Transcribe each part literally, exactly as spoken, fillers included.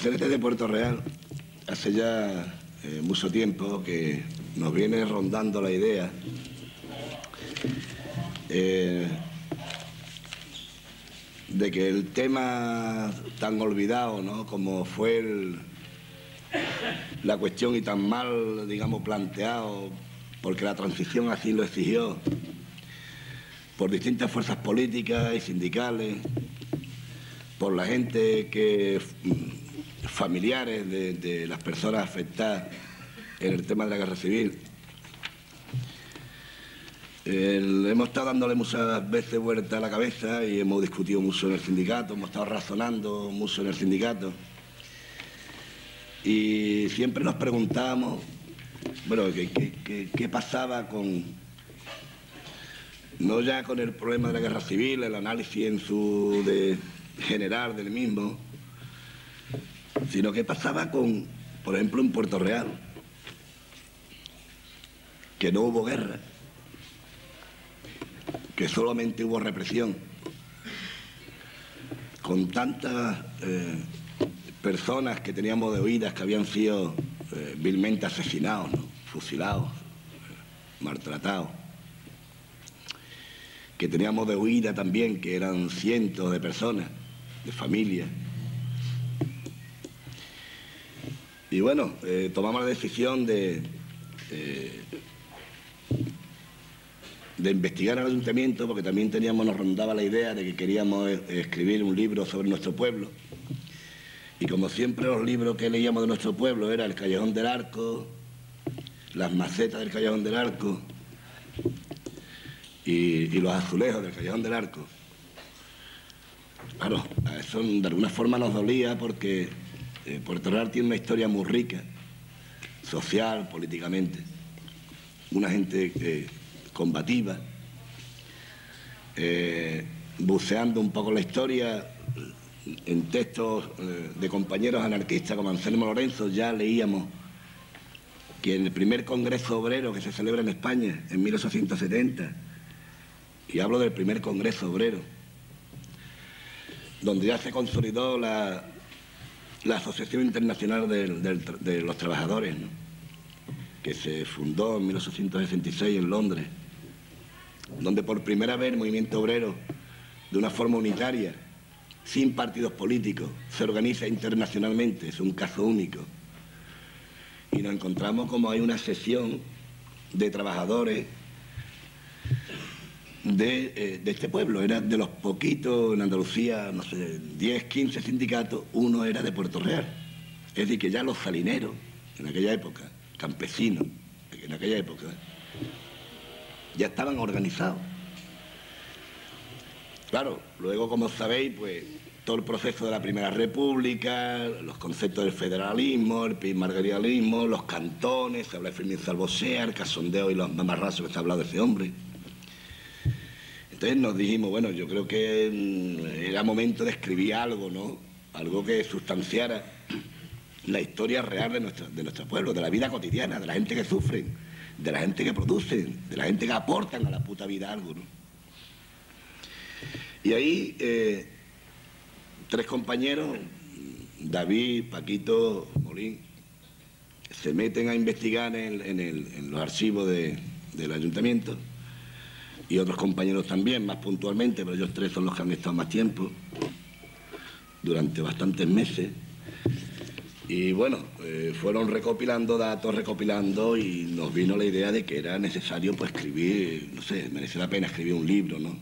Los de Puerto Real, hace ya eh, mucho tiempo que nos viene rondando la idea eh, de que el tema tan olvidado, ¿no?, como fue el, la cuestión y tan mal, digamos, planteado, porque la transición así lo exigió, por distintas fuerzas políticas y sindicales, por la gente que... familiares de, de las personas afectadas en el tema de la guerra civil. El, hemos estado dándole muchas veces vuelta a la cabeza y hemos discutido mucho en el sindicato, hemos estado razonando mucho en el sindicato y siempre nos preguntábamos, bueno, qué, qué, qué, qué pasaba con, no ya con el problema de la guerra civil, el análisis en su de, general del mismo, sino qué pasaba con, por ejemplo, en Puerto Real, que no hubo guerra, que solamente hubo represión, con tantas eh, personas que teníamos de oídas que habían sido eh, vilmente asesinados, ¿no?, fusilados, eh, maltratados, que teníamos de oída también que eran cientos de personas, de familias. Y bueno, eh, tomamos la decisión de, eh, de investigar al ayuntamiento, porque también teníamos, nos rondaba la idea de que queríamos eh, escribir un libro sobre nuestro pueblo. Y como siempre los libros que leíamos de nuestro pueblo eran El Callejón del Arco, Las macetas del Callejón del Arco y, y Los azulejos del Callejón del Arco. Claro, a eso de alguna forma nos dolía porque Eh, Puerto Real tiene una historia muy rica, social, políticamente, una gente eh, combativa, eh, buceando un poco la historia en textos eh, de compañeros anarquistas como Anselmo Lorenzo. Ya leíamos que en el primer Congreso Obrero que se celebra en España en mil ochocientos setenta, y hablo del primer Congreso Obrero, donde ya se consolidó la la Asociación Internacional de, de, de los Trabajadores, ¿no?, que se fundó en mil ochocientos sesenta y seis en Londres, donde por primera vez el movimiento obrero, de una forma unitaria, sin partidos políticos, se organiza internacionalmente. Es un caso único. Y nos encontramos como hay una sesión de trabajadores De, eh, de este pueblo. Era de los poquitos en Andalucía, no sé, diez, quince sindicatos, uno era de Puerto Real. Es decir, que ya los salineros, en aquella época, campesinos, en aquella época, ya estaban organizados. Claro, luego, como sabéis, pues todo el proceso de la Primera República, los conceptos del federalismo, el margarialismo, los cantones, se habla de Fermín Salvosea, el casondeo y los mamarrazos que se ha hablado de ese hombre. Entonces nos dijimos, bueno, yo creo que era momento de escribir algo, ¿no?, algo que sustanciara la historia real de nuestro, de nuestro pueblo, de la vida cotidiana, de la gente que sufre, de la gente que produce, de la gente que aportan a la puta vida algo, ¿no? Y ahí eh, tres compañeros, David, Paquito, Molín, se meten a investigar en, en, el, en los archivos de, del ayuntamiento, y otros compañeros también, más puntualmente, pero ellos tres son los que han estado más tiempo, durante bastantes meses. Y bueno, eh, fueron recopilando datos, recopilando, y nos vino la idea de que era necesario, pues, escribir, no sé, merecía la pena escribir un libro, ¿no?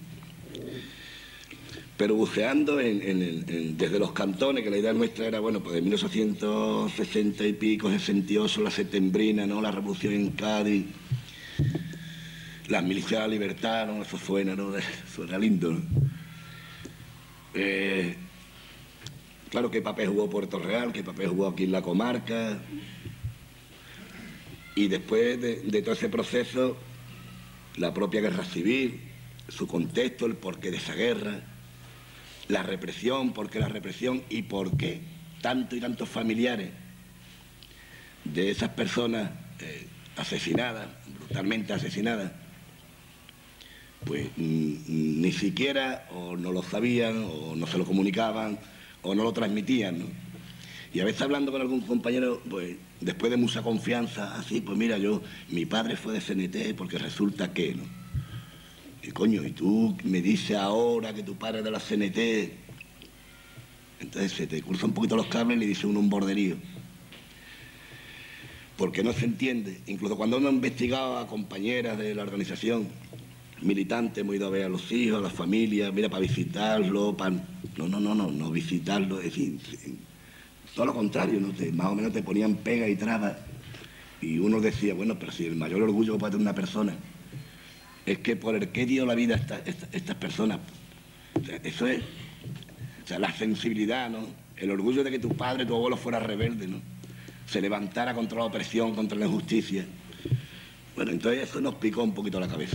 Pero buceando en, en, en, desde los cantones, que la idea nuestra era, bueno, pues de mil ochocientos sesenta y pico, sesenta y ocho, la septembrina, ¿no?, la revolución en Cádiz, las milicias de la libertad, ¿no?, eso suena, ¿no?, suena lindo, ¿no? Eh, claro, qué papel jugó Puerto Real, qué papel jugó aquí en la comarca, y después de, de todo ese proceso, la propia guerra civil, su contexto, el porqué de esa guerra, la represión, por qué la represión y por qué tanto y tantos familiares de esas personas eh, asesinadas, brutalmente asesinadas, pues mm, ni siquiera o no lo sabían o no se lo comunicaban o no lo transmitían, ¿no? Y a veces hablando con algún compañero, pues después de mucha confianza, así, pues mira, yo, mi padre fue de C N T porque resulta que, ¿no? Y coño, y tú me dices ahora que tu padre es de la C N T. Entonces se te cruzan un poquito los cables y le dice uno un borderío. Porque no se entiende. Incluso cuando uno ha investigado a compañeras de la organización, militantes, hemos ido a ver a los hijos, a las familias, mira, para visitarlo, para... No, no, no, no, no visitarlo, es decir, todo lo contrario, ¿no? Te, más o menos te ponían pega y trabas. Y uno decía, bueno, pero si el mayor orgullo que puede tener una persona es que por el que dio la vida a esta, esta, estas personas. O sea, eso es, o sea, la sensibilidad, ¿no? El orgullo de que tu padre, tu abuelo fuera rebelde, ¿no? Se levantara contra la opresión, contra la injusticia. Bueno, entonces eso nos picó un poquito la cabeza.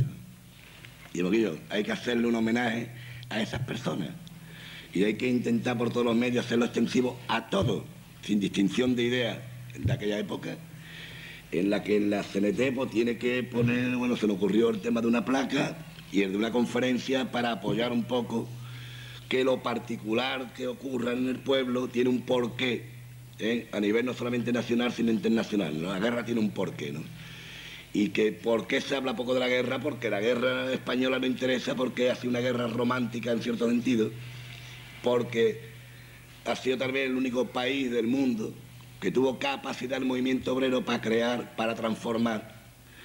Y digo, yo, hay que hacerle un homenaje a esas personas. Y hay que intentar por todos los medios hacerlo extensivo a todos, sin distinción de ideas de aquella época, en la que la C N T pues, tiene que poner, bueno, se le ocurrió el tema de una placa y el de una conferencia para apoyar un poco que lo particular que ocurra en el pueblo tiene un porqué, ¿eh? A nivel no solamente nacional, sino internacional, ¿no? La guerra tiene un porqué, ¿no? Y que por qué se habla poco de la guerra, porque la guerra española no interesa, porque ha sido una guerra romántica en cierto sentido, porque ha sido tal vez el único país del mundo que tuvo capacidad del movimiento obrero para crear, para transformar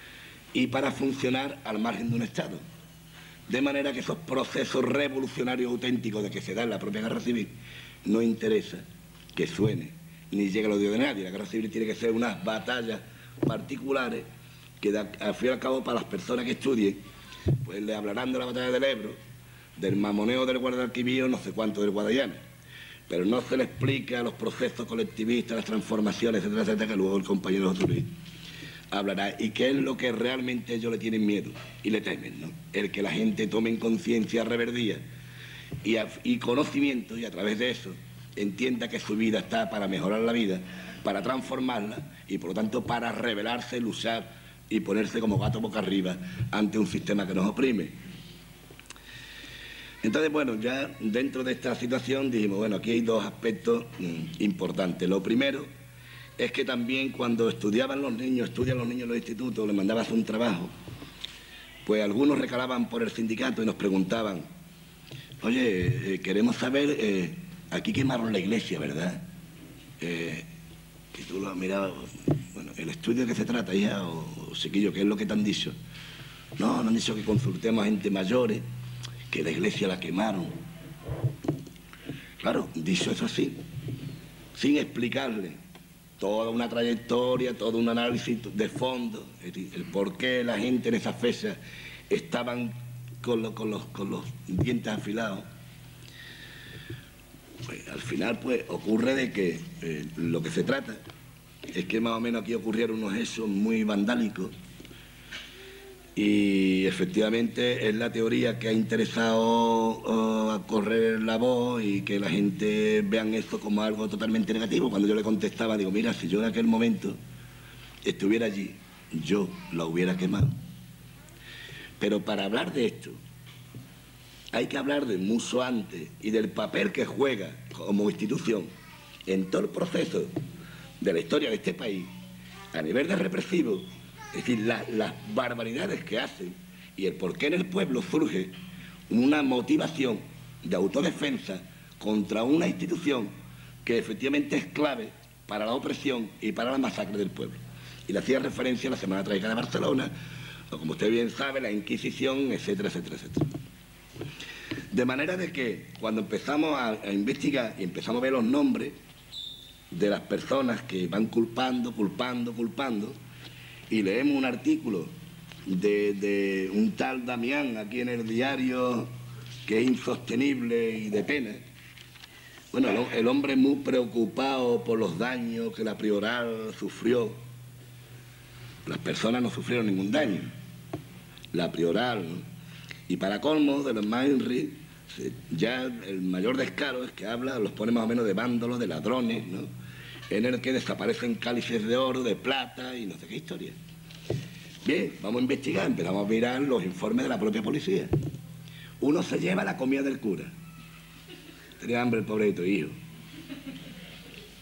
y para funcionar al margen de un Estado. De manera que esos procesos revolucionarios auténticos de que se da en la propia guerra civil no interesa que suene, ni llegue al odio de nadie. La guerra civil tiene que ser unas batallas particulares que al fin y al cabo para las personas que estudien, pues le hablarán de la batalla del Ebro, del mamoneo del Guadalquivir, no sé cuánto del Guadallanal, pero no se le explica los procesos colectivistas, las transformaciones, etcétera, etcétera, que luego el compañero José Luis hablará, y qué es lo que realmente ellos le tienen miedo y le temen, ¿no? El que la gente tome en conciencia reverdía y, a, y conocimiento, y a través de eso entienda que su vida está para mejorar la vida, para transformarla y por lo tanto para rebelarse, luchar y ponerse como gato boca arriba ante un sistema que nos oprime. Entonces, bueno, ya dentro de esta situación dijimos, bueno, aquí hay dos aspectos mmm, importantes. Lo primero es que también cuando estudiaban los niños, estudian los niños en los institutos, les mandabas un trabajo, pues algunos recalaban por el sindicato y nos preguntaban, oye, eh, queremos saber, eh, aquí quemaron la iglesia, ¿verdad? Eh, que tú lo has mirado, bueno, el estudio que se trata ya, o, o chiquillo, ¿qué es lo que te han dicho? No, nos han dicho que consultemos a gente mayores, que la iglesia la quemaron. Claro, dicho eso así, sin explicarle toda una trayectoria, todo un análisis de fondo, es decir, el por qué la gente en esas fechas estaban con, lo, con, los, con los dientes afilados. Pues, al final, pues, ocurre de que eh, lo que se trata es que más o menos aquí ocurrieron unos hechos muy vandálicos y efectivamente es la teoría que ha interesado uh, a correr la voz y que la gente vean esto como algo totalmente negativo. Cuando yo le contestaba, digo, mira, si yo en aquel momento estuviera allí, yo la hubiera quemado. Pero para hablar de esto, hay que hablar de mucho antes y del papel que juega como institución en todo el proceso de la historia de este país, a nivel de represivo, es decir, la, las barbaridades que hacen y el por qué en el pueblo surge una motivación de autodefensa contra una institución que efectivamente es clave para la opresión y para la masacre del pueblo. Y le hacía referencia a la Semana Trágica de Barcelona, o como usted bien sabe, la Inquisición, etcétera, etcétera, etcétera. De manera de que cuando empezamos a, a investigar y empezamos a ver los nombres de las personas que van culpando, culpando, culpando, y leemos un artículo de, de un tal Damián aquí en el diario que es insostenible y de pena. Bueno, el, el hombre muy preocupado por los daños que la Prioral sufrió. Las personas no sufrieron ningún daño. La Prioral, ¿no? Y para colmo de los más Henry, ya el mayor descaro es que habla, los pone más o menos de vándalos, de ladrones, ¿no? En el que desaparecen cálices de oro, de plata y no sé qué historia. Bien, vamos a investigar, empezamos a mirar los informes de la propia policía. Uno se lleva la comida del cura. Tenía hambre el pobrecito hijo.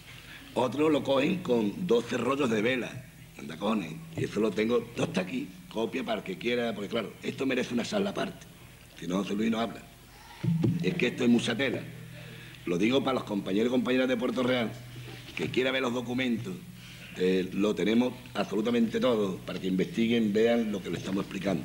Otros lo cogen con doce rollos de vela, andacones, y eso lo tengo, todo está aquí, copia para el que quiera, porque claro, esto merece una sala aparte, si no José Luis no habla. Es que esto es mucha tela. Lo digo para los compañeros y compañeras de Puerto Real, que quiera ver los documentos, eh, lo tenemos absolutamente todo, para que investiguen, vean lo que les estamos explicando.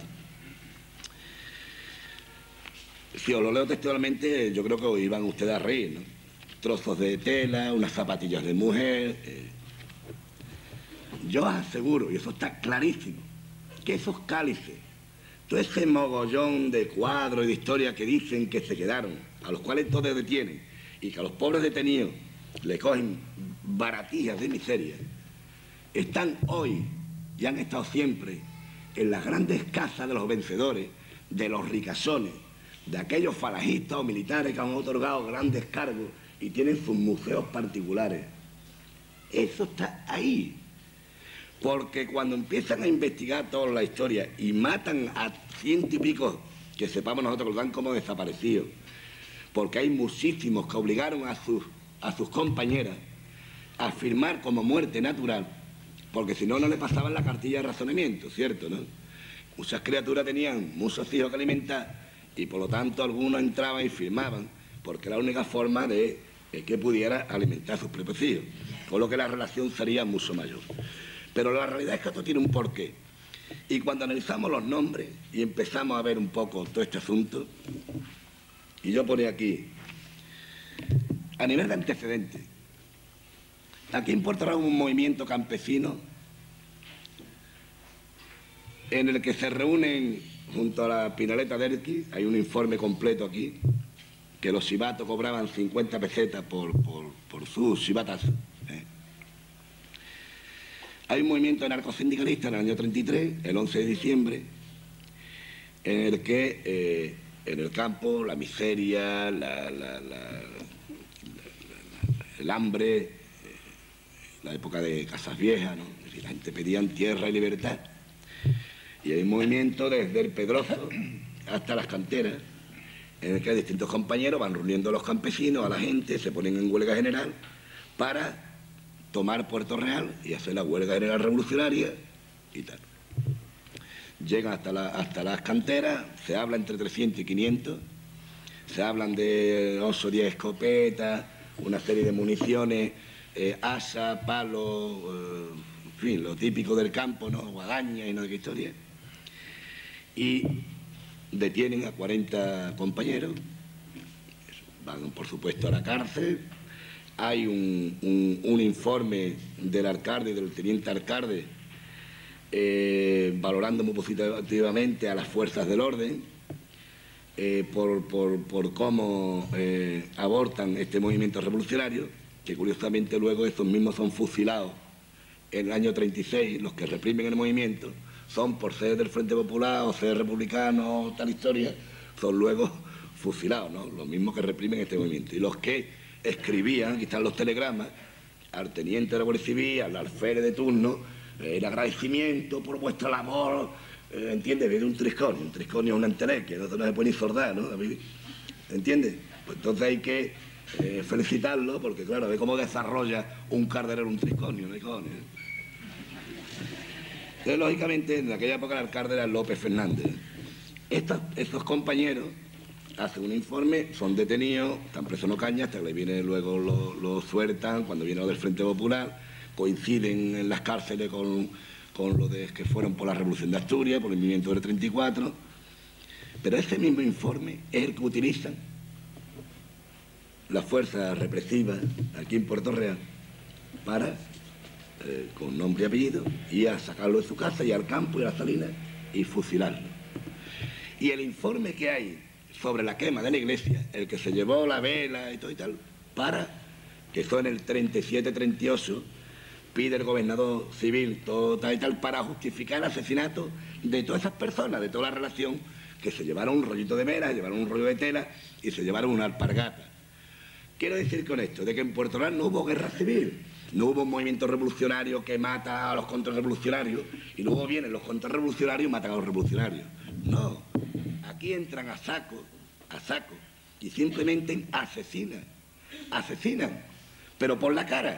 Si os lo leo textualmente, yo creo que os iban ustedes a reír, ¿no? Trozos de tela, unas zapatillas de mujer. Eh. Yo os aseguro, y eso está clarísimo, que esos cálices, todo ese mogollón de cuadros y de historias que dicen que se quedaron, a los cuales todos detienen, y que a los pobres detenidos le cogen baratijas de miseria, están hoy y han estado siempre en las grandes casas de los vencedores, de los ricasones, de aquellos falangistas o militares que han otorgado grandes cargos y tienen sus museos particulares. Eso está ahí. Porque cuando empiezan a investigar toda la historia y matan a ciento y pico, que sepamos nosotros que lo dan como desaparecidos, porque hay muchísimos que obligaron a sus, a sus compañeras a firmar como muerte natural, porque si no, no le pasaban la cartilla de razonamiento, ¿cierto, no? Muchas criaturas tenían muchos hijos que alimentar y por lo tanto algunos entraban y firmaban, porque era la única forma de eh, que pudiera alimentar a sus propios hijos, con lo que la relación sería mucho mayor. Pero la realidad es que esto tiene un porqué. Y cuando analizamos los nombres y empezamos a ver un poco todo este asunto, y yo ponía aquí, a nivel de antecedentes, aquí en Puerto Real hubo un movimiento campesino en el que se reúnen junto a la Pinaleta de Erqui, hay un informe completo aquí, que los chivatos cobraban cincuenta pesetas por, por, por sus chivatazos. ¿eh? Hay un movimiento anarcosindicalista en el año treinta y tres, el once de diciembre, en el que eh, en el campo la miseria, la, la, la, la, el hambre, eh, la época de Casas Viejas, ¿no? Es decir, la gente pedía tierra y libertad. Y hay un movimiento desde el Pedrozo hasta las canteras, en el que distintos compañeros van reuniendo a los campesinos, a la gente, se ponen en huelga general para tomar Puerto Real y hacer la huelga general revolucionaria y tal. Llegan hasta, la, hasta las canteras, se habla entre trescientos y quinientos, se hablan de ocho o diez escopetas, una serie de municiones, eh, asa, palo, eh, en fin, lo típico del campo, ¿no? Guadaña y no sé qué historia. Y detienen a cuarenta compañeros, van por supuesto a la cárcel. Hay un, un, un informe del alcalde y del teniente alcalde eh, valorando muy positivamente a las fuerzas del orden eh, por, por, por cómo eh, abortan este movimiento revolucionario, que curiosamente luego estos mismos son fusilados en el año treinta y seis, los que reprimen el movimiento, son por ser del Frente Popular o ser republicanos, tal historia, son luego fusilados, ¿no? Los mismos que reprimen este movimiento. Y los que escribían, aquí están los telegramas, al teniente de la Guardia Civil, al alférez de turno, eh, el agradecimiento por vuestra labor, eh, ¿entiendes? Viene un trisconio, un trisconio es una entelequia, no, no se puede ni sordar, ¿no? ¿Entiendes? Pues entonces hay que eh, felicitarlo, porque claro, ve cómo desarrolla un cardenal un trisconio, ¿no? Entonces, lógicamente, en aquella época el alcalde era López Fernández. Estos, estos compañeros hacen un informe, son detenidos, están presos en Ocaña, hasta que viene luego lo, lo sueltan, cuando viene lo del Frente Popular, coinciden en las cárceles con, con lo de que fueron por la Revolución de Asturias, por el movimiento del treinta y cuatro, pero ese mismo informe es el que utilizan las fuerzas represivas aquí en Puerto Real para, eh, con nombre y apellido, ir a sacarlo de su casa y al campo y a la salina y fusilarlo. Y el informe que hay sobre la quema de la iglesia, el que se llevó la vela y todo y tal, para que eso en el treinta y siete treinta y ocho pide el gobernador civil todo tal y tal para justificar el asesinato de todas esas personas, de toda la relación, que se llevaron un rollito de vela, llevaron un rollo de tela y se llevaron una alpargata. Quiero decir con esto, de que en Puerto Real no hubo guerra civil, no hubo un movimiento revolucionario que mata a los contrarrevolucionarios y luego vienen los contrarrevolucionarios y matan a los revolucionarios. No, aquí entran a saco, a saco, y simplemente asesinan, asesinan, pero por la cara.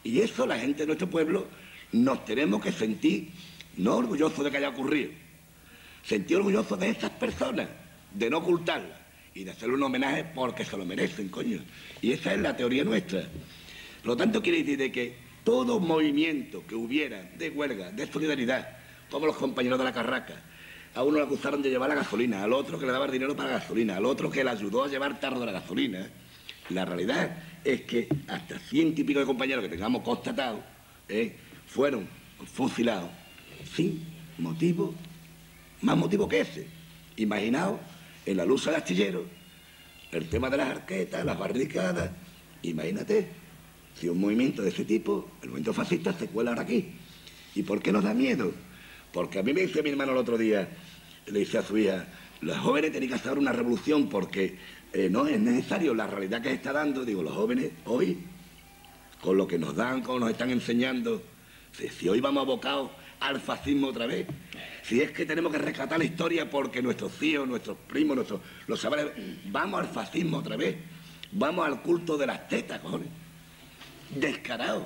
Y eso la gente de nuestro pueblo nos tenemos que sentir no orgullosos de que haya ocurrido, sentir orgullosos de esas personas, de no ocultarlas y de hacerle un homenaje porque se lo merecen, coño. Y esa es la teoría nuestra. Por lo tanto, quiere decir de que todo movimiento que hubiera de huelga, de solidaridad, como los compañeros de la Carraca, a uno le acusaron de llevar la gasolina, al otro que le daba el dinero para la gasolina, al otro que le ayudó a llevar tarde la gasolina. La realidad es que hasta ciento y pico de compañeros que tengamos constatado eh, fueron fusilados sin motivo, más motivo que ese. Imaginaos en la lucha de astilleros, el tema de las arquetas, las barricadas. Imagínate, si un movimiento de ese tipo, el movimiento fascista, se cuela ahora aquí. ¿Y por qué nos da miedo? Porque a mí me dice mi hermano el otro día, le dice a su hija, los jóvenes tienen que hacer una revolución porque eh, no es necesario la realidad que se está dando. Digo, los jóvenes hoy, con lo que nos dan, como nos están enseñando, si, si hoy vamos abocados al fascismo otra vez, si es que tenemos que rescatar la historia porque nuestros tíos, nuestros primos, nuestros, los chavales, vamos al fascismo otra vez, vamos al culto de las tetas, cojones, descarado.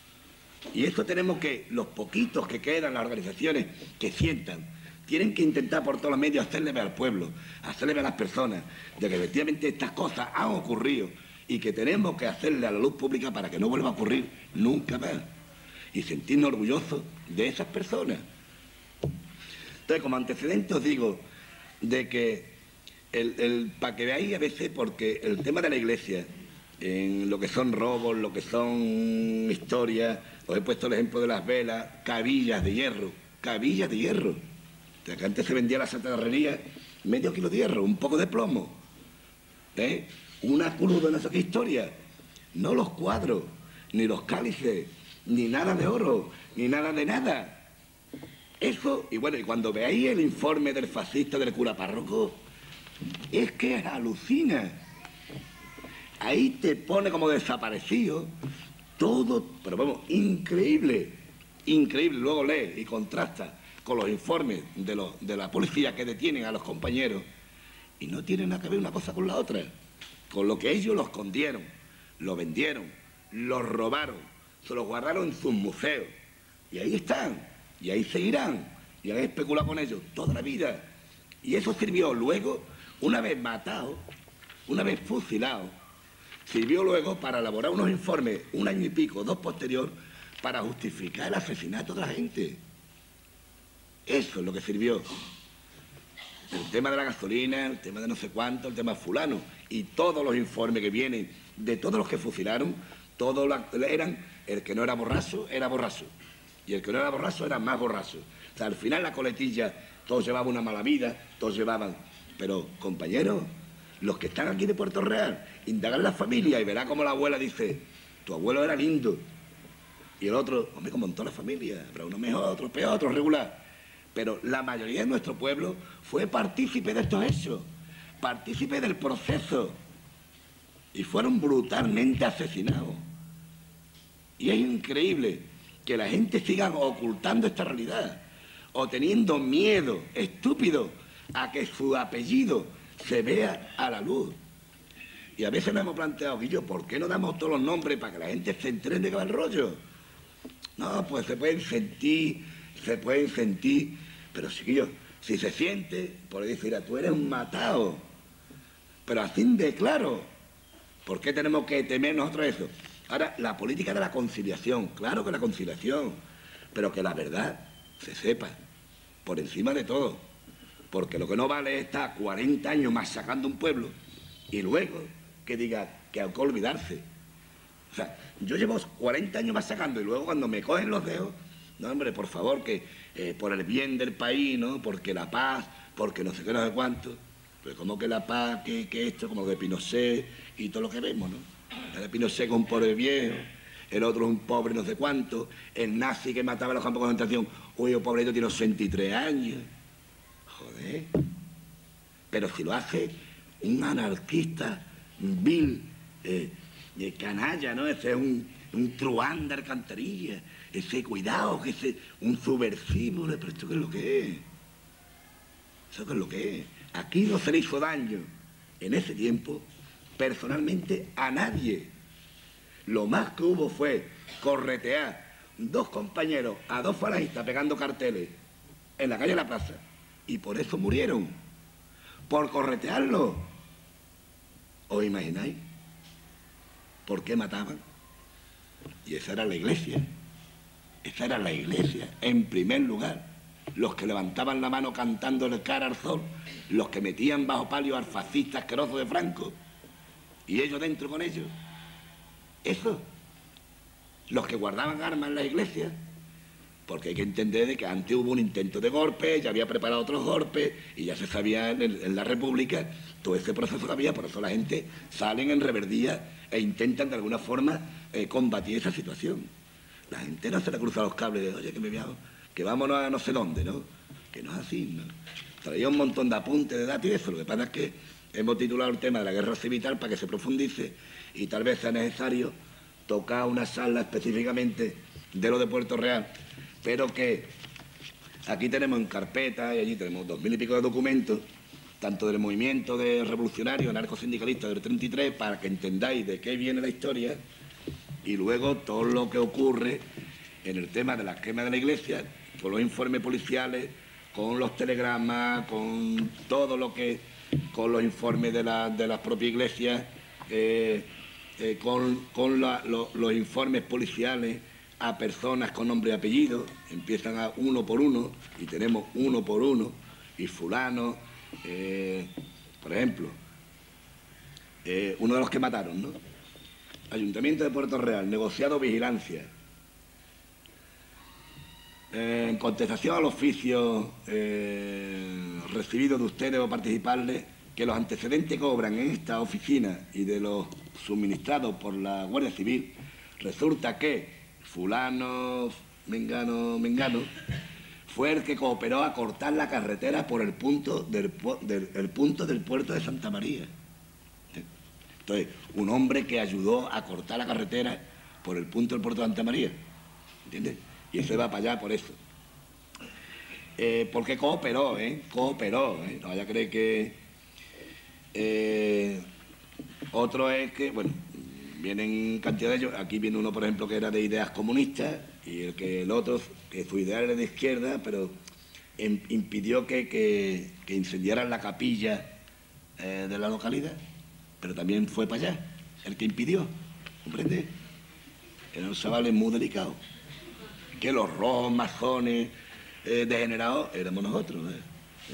Y eso tenemos que, los poquitos que quedan, las organizaciones que sientan, tienen que intentar por todos los medios hacerle ver al pueblo, hacerle ver a las personas de que efectivamente estas cosas han ocurrido y que tenemos que hacerle a la luz pública para que no vuelva a ocurrir nunca más. Y sentirnos orgullosos de esas personas. Entonces, como antecedente os digo de que, el, el, para que veáis a veces, porque el tema de la Iglesia, en lo que son robos, lo que son historias, os he puesto el ejemplo de las velas, cabillas de hierro, cabillas de hierro. O sea, que antes se vendía la santarrería medio kilo de hierro, un poco de plomo, ¿eh? Una cruz de no sé qué historia, no los cuadros, ni los cálices, ni nada de oro, ni nada de nada. Eso, y bueno, y cuando veáis el informe del fascista del cura párroco, es que alucina. Ahí te pone como desaparecido todo, pero vamos, increíble, increíble. Luego lee y contrasta con los informes de, los, de la policía que detienen a los compañeros y no tienen nada que ver una cosa con la otra. Con lo que ellos lo escondieron, lo vendieron, lo robaron, se los guardaron en sus museos. Y ahí están, y ahí seguirán, y han especulado con ellos toda la vida. Y eso sirvió luego, una vez matado, una vez fusilado, sirvió luego para elaborar unos informes, un año y pico, dos posterior, para justificar el asesinato de la gente. Eso es lo que sirvió. El tema de la gasolina, el tema de no sé cuánto, el tema fulano, y todos los informes que vienen de todos los que fusilaron, todos eran, el que no era borracho, era borracho, y el que no era borracho era más borracho. O sea, al final la coletilla, todos llevaban una mala vida, todos llevaban... Pero, compañeros, los que están aquí de Puerto Real, indagan la familia y verá como la abuela dice, tu abuelo era lindo. Y el otro, hombre, como en toda la familia, habrá uno mejor, otro peor, otro regular. Pero la mayoría de nuestro pueblo fue partícipe de estos hechos, partícipe del proceso, y fueron brutalmente asesinados. Y es increíble que la gente siga ocultando esta realidad, o teniendo miedo estúpido a que su apellido se vea a la luz. Y a veces nos hemos planteado, Guillo, ¿por qué no damos todos los nombres para que la gente se entere de qué va el rollo? No, pues se pueden sentir, se pueden sentir, pero chiquillos, si se siente, por decir, tú eres un matado, pero así de claro, ¿por qué tenemos que temer nosotros eso? Ahora, la política de la conciliación, claro que la conciliación, pero que la verdad se sepa, por encima de todo, porque lo que no vale es estar cuarenta años masacrando un pueblo y luego que diga que hay que olvidarse. O sea, yo llevo cuarenta años masacrando y luego cuando me cogen los dedos, no, hombre, por favor, que eh, por el bien del país, ¿no? Porque la paz, porque no sé qué, no sé cuánto. Pero como que la paz, que, que esto, como de Pinochet y todo lo que vemos, ¿no? El de Pinochet con un pobre viejo, el otro es un pobre no sé cuánto, el nazi que mataba a los campos de concentración, uy, el pobrecito tiene ochenta y tres años. Joder. Pero si lo hace un anarquista, un vil, eh, eh, canalla, ¿no? Ese es un, un truán de alcantarilla, ese cuidado, que ese, un subversivo, pero ¿esto qué es lo que es? ¿Eso qué es lo que es? Aquí no se le hizo daño en ese tiempo, personalmente, a nadie. Lo más que hubo fue corretear dos compañeros a dos falangistas pegando carteles en la calle de la Plaza. Y por eso murieron. Por corretearlo. ¿Os imagináis? ¿Por qué mataban? Y esa era la iglesia. Esa era la iglesia, en primer lugar. Los que levantaban la mano cantándole cara al sol, los que metían bajo palio al fascista asqueroso de Franco, y ellos dentro con ellos. Eso. Los que guardaban armas en las iglesias. Porque hay que entender de que antes hubo un intento de golpe, ya había preparado otros golpes, y ya se sabía en, el, en la República todo ese proceso que había. Por eso la gente salen en rebeldía e intentan de alguna forma eh, combatir esa situación. La gente no se le cruza los cables de, oye, que me voy a, que vámonos a no sé dónde, ¿no? Que no es así, ¿no? Traía un montón de apuntes, de datos y eso. Lo que pasa es que hemos titulado el tema de la guerra civil para que se profundice y tal vez sea necesario tocar una sala específicamente de lo de Puerto Real, pero que aquí tenemos en carpeta y allí tenemos dos mil y pico de documentos, tanto del movimiento de revolucionario, anarcosindicalista del treinta y tres, para que entendáis de qué viene la historia, y luego todo lo que ocurre en el tema de la quema de la iglesia, con los informes policiales, con los telegramas, con todo lo que, con los informes de la, de las propias iglesias, eh, eh, con, con la, lo, los informes policiales a personas con nombre y apellido, empiezan a uno por uno, y tenemos uno por uno, y fulano, eh, por ejemplo, eh, uno de los que mataron, ¿no? Ayuntamiento de Puerto Real, negociado vigilancia. Eh, en contestación al oficio eh, recibido de ustedes o participarles, que los antecedentes que obran en esta oficina y de los suministrados por la Guardia Civil, resulta que fulano, mengano, mengano, fue el que cooperó a cortar la carretera por el punto del, del, el punto del puerto de Santa María. Entonces, un hombre que ayudó a cortar la carretera por el punto del puerto de Santa María, ¿entiendes? Y ese va para allá por eso. Eh, porque cooperó, ¿eh? Cooperó, ¿eh? No vaya a creer que... Eh, otro es que, bueno, vienen cantidad de ellos. Aquí viene uno, por ejemplo, que era de ideas comunistas, y el que el otro, que su idea era de izquierda, pero em, impidió que, que, que incendiaran la capilla eh, de la localidad. Pero también fue para allá, el que impidió, ¿comprende? Era un chaval muy delicado. Que los rojos, masones, eh, degenerados, éramos nosotros. ¿eh?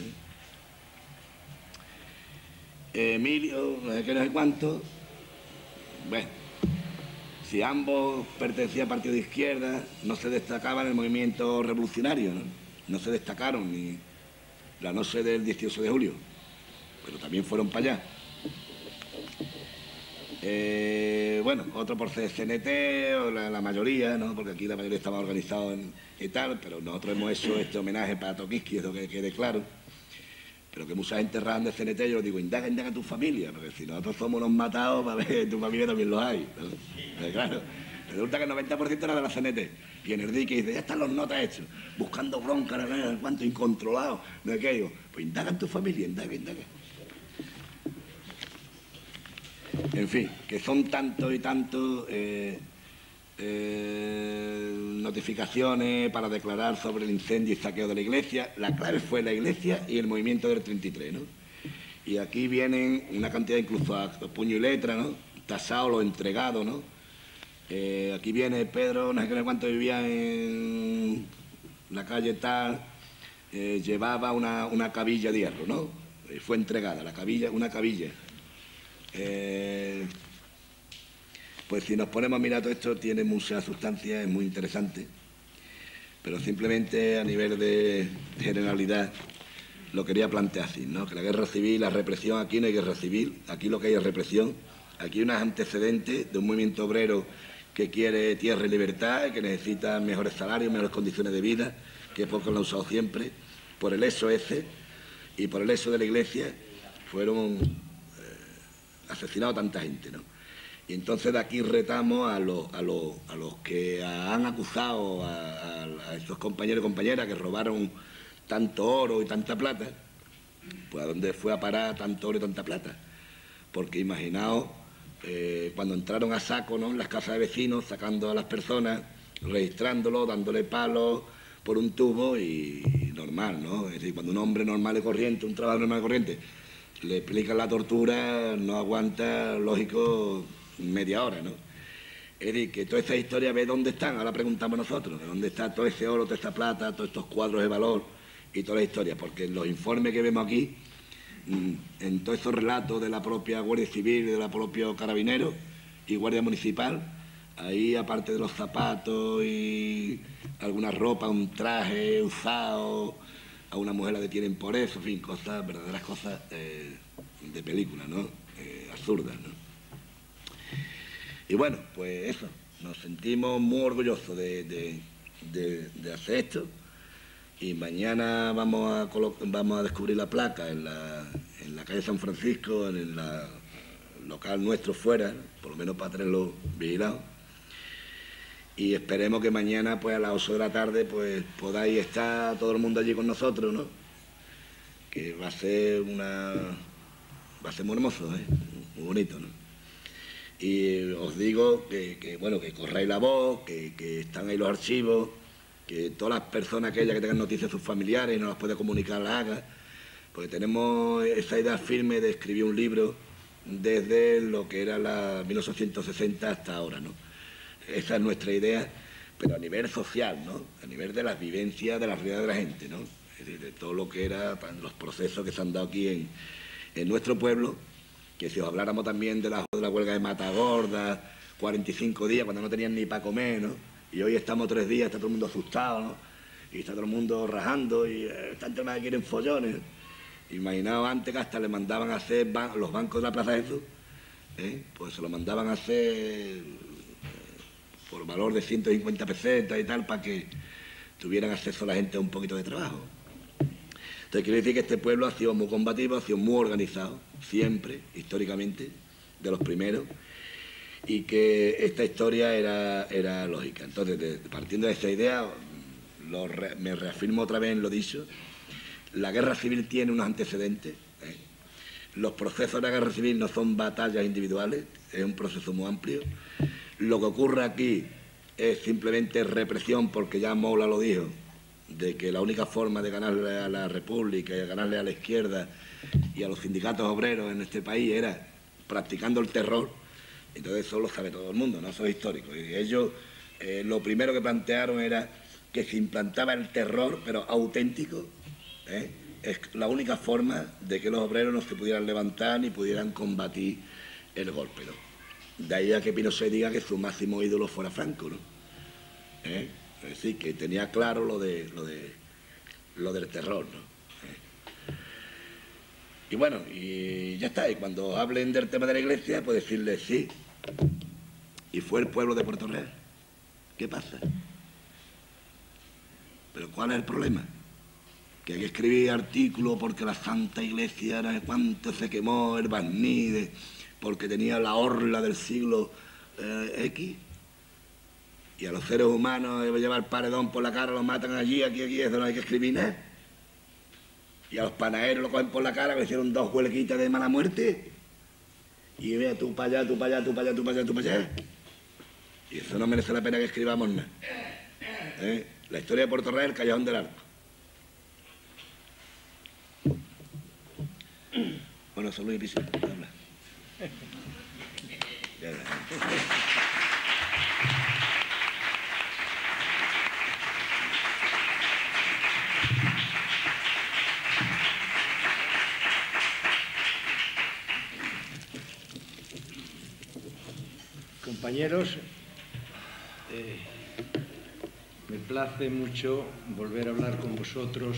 ¿Eh? Emilio, no sé qué, no sé cuánto. Bueno, si ambos pertenecían a partido de izquierda, no se destacaban en el movimiento revolucionario, ¿no? No se destacaron ni la noche del dieciocho de julio, pero también fueron para allá. Eh, bueno, otro por C S N T, o la, la mayoría, ¿no? Porque aquí la mayoría estaba organizado en, y tal, pero nosotros hemos hecho este homenaje para Tokiski, eso que quede claro. Pero que mucha gente rajan de C N T, yo digo, indaga, indaga a tu familia, porque si nosotros somos unos matados, para ver, tu familia también los hay, ¿no? Pero claro, resulta que el noventa por ciento era de la C N T, y en el dique dice, ya están los notas hechos, buscando bronca, no sé cuánto, incontrolado, no sé qué, digo, pues indaga en tu familia, indaga, indaga. En fin, que son tantos y tantos eh, eh, notificaciones para declarar sobre el incendio y saqueo de la iglesia. La clave fue la iglesia y el movimiento del treinta y tres, ¿no? Y aquí vienen una cantidad incluso a puño y letra, ¿no? Tasado lo entregado, ¿no? Eh, aquí viene Pedro, no sé qué cuánto vivía en la calle tal, eh, llevaba una, una cabilla de hierro, ¿no? Eh, fue entregada, la cabilla, una cabilla. Eh, pues si nos ponemos a mirar todo esto, tiene mucha sustancia, es muy interesante, pero simplemente a nivel de generalidad lo quería plantear así, ¿no? Que la guerra civil, la represión, aquí no hay guerra civil, aquí lo que hay es represión, aquí hay unos antecedentes de un movimiento obrero que quiere tierra y libertad, que necesita mejores salarios, mejores condiciones de vida, que poco lo han usado siempre, por el eso ese y por el eso de la iglesia fueron asesinado a tanta gente, ¿no? Y entonces de aquí retamos a los, a los, a los que han acusado a, a, a esos compañeros y compañeras que robaron tanto oro y tanta plata, pues a dónde fue a parar tanto oro y tanta plata. Porque imaginaos eh, cuando entraron a saco, ¿no?, en las casas de vecinos, sacando a las personas, registrándolo, dándole palos por un tubo y, y normal, ¿no? Es decir, cuando un hombre normal y corriente, un trabajador normal y corriente, le explican la tortura, no aguanta, lógico, media hora, ¿no? Es decir, que toda esa historia, ve dónde están, ahora preguntamos nosotros, de dónde está todo ese oro, toda esta plata, todos estos cuadros de valor y toda la historia, porque en los informes que vemos aquí, en todos estos relatos de la propia Guardia Civil, de la propia Carabinero y Guardia Municipal, ahí aparte de los zapatos y alguna ropa, un traje usado, a una mujer la detienen por eso, en fin, cosas, verdaderas cosas eh, de película, ¿no? Eh, absurdas, ¿no? Y bueno, pues eso, nos sentimos muy orgullosos de, de, de, de hacer esto. Y mañana vamos a, vamos a descubrir la placa en la, en la calle San Francisco, en el local nuestro fuera, por lo menos para tenerlo vigilado. Y esperemos que mañana, pues a las ocho de la tarde, pues podáis estar todo el mundo allí con nosotros, ¿no? Que va a ser una... va a ser muy hermoso, ¿eh? Muy bonito, ¿no? Y os digo que, que bueno, que corráis la voz, que, que están ahí los archivos, que todas las personas aquellas que tengan noticias de sus familiares y no las puede comunicar, las haga, porque tenemos esa idea firme de escribir un libro desde lo que era la mil ochocientos sesenta hasta ahora, ¿no? Esa es nuestra idea, pero a nivel social, ¿no? A nivel de las vivencias de la realidad de la gente, ¿no? Es decir, de todo lo que eran los procesos que se han dado aquí en, en nuestro pueblo, que si os habláramos también de la, de la huelga de Matagorda, cuarenta y cinco días, cuando no tenían ni para comer, ¿no? Y hoy estamos tres días, está todo el mundo asustado, ¿no? Y está todo el mundo rajando y eh, están temas que quieren follones. Imaginaos antes que hasta le mandaban a hacer ban los bancos de la Plaza Jesús, ¿eh? Pues se lo mandaban a hacer eh, por valor de ciento cincuenta pesetas y tal, para que tuvieran acceso a la gente a un poquito de trabajo. Entonces quiere decir que este pueblo ha sido muy combativo, ha sido muy organizado, siempre, históricamente, de los primeros, y que esta historia era, era lógica. Entonces, de, partiendo de esa idea, lo re, me reafirmo otra vez en lo dicho, la guerra civil tiene unos antecedentes, ¿eh? Los procesos de la guerra civil no son batallas individuales, es un proceso muy amplio. Lo que ocurre aquí es simplemente represión, porque ya Mola lo dijo, de que la única forma de ganarle a la República y de ganarle a la izquierda y a los sindicatos obreros en este país era practicando el terror. Entonces eso lo sabe todo el mundo, no eso es histórico. Y ellos eh, lo primero que plantearon era que se implantaba el terror, pero auténtico, ¿eh? Es la única forma de que los obreros no se pudieran levantar ni pudieran combatir el golpe, ¿no? De ahí a que Pinochet diga que su máximo ídolo fuera Franco, ¿no? ¿Eh? Es decir, que tenía claro lo, de, lo, de, lo del terror, ¿no? ¿Eh? Y bueno, y ya está. Y cuando hablen del tema de la iglesia, pues decirles sí. Y fue el pueblo de Puerto Real. ¿Qué pasa? ¿Pero cuál es el problema? Que hay que escribir artículos porque la Santa Iglesia, no sé cuánto, se quemó el barniz, porque tenía la orla del siglo eh, X. Y a los seres humanos eh, llevar paredón por la cara, los matan allí, aquí, aquí, eso no hay que escribir nada. Y a los panaderos lo cogen por la cara, que hicieron dos huelquitas de mala muerte. Y vea, tú para allá, tú para allá, tú para allá, tú para allá, tú para allá. Y eso no merece la pena que escribamos nada. ¿Eh? La historia de Puerto Real, el Callejón del Arco. Bueno, solo Luis Vicente, habla. Ya, ya. Compañeros, eh, me place mucho volver a hablar con vosotros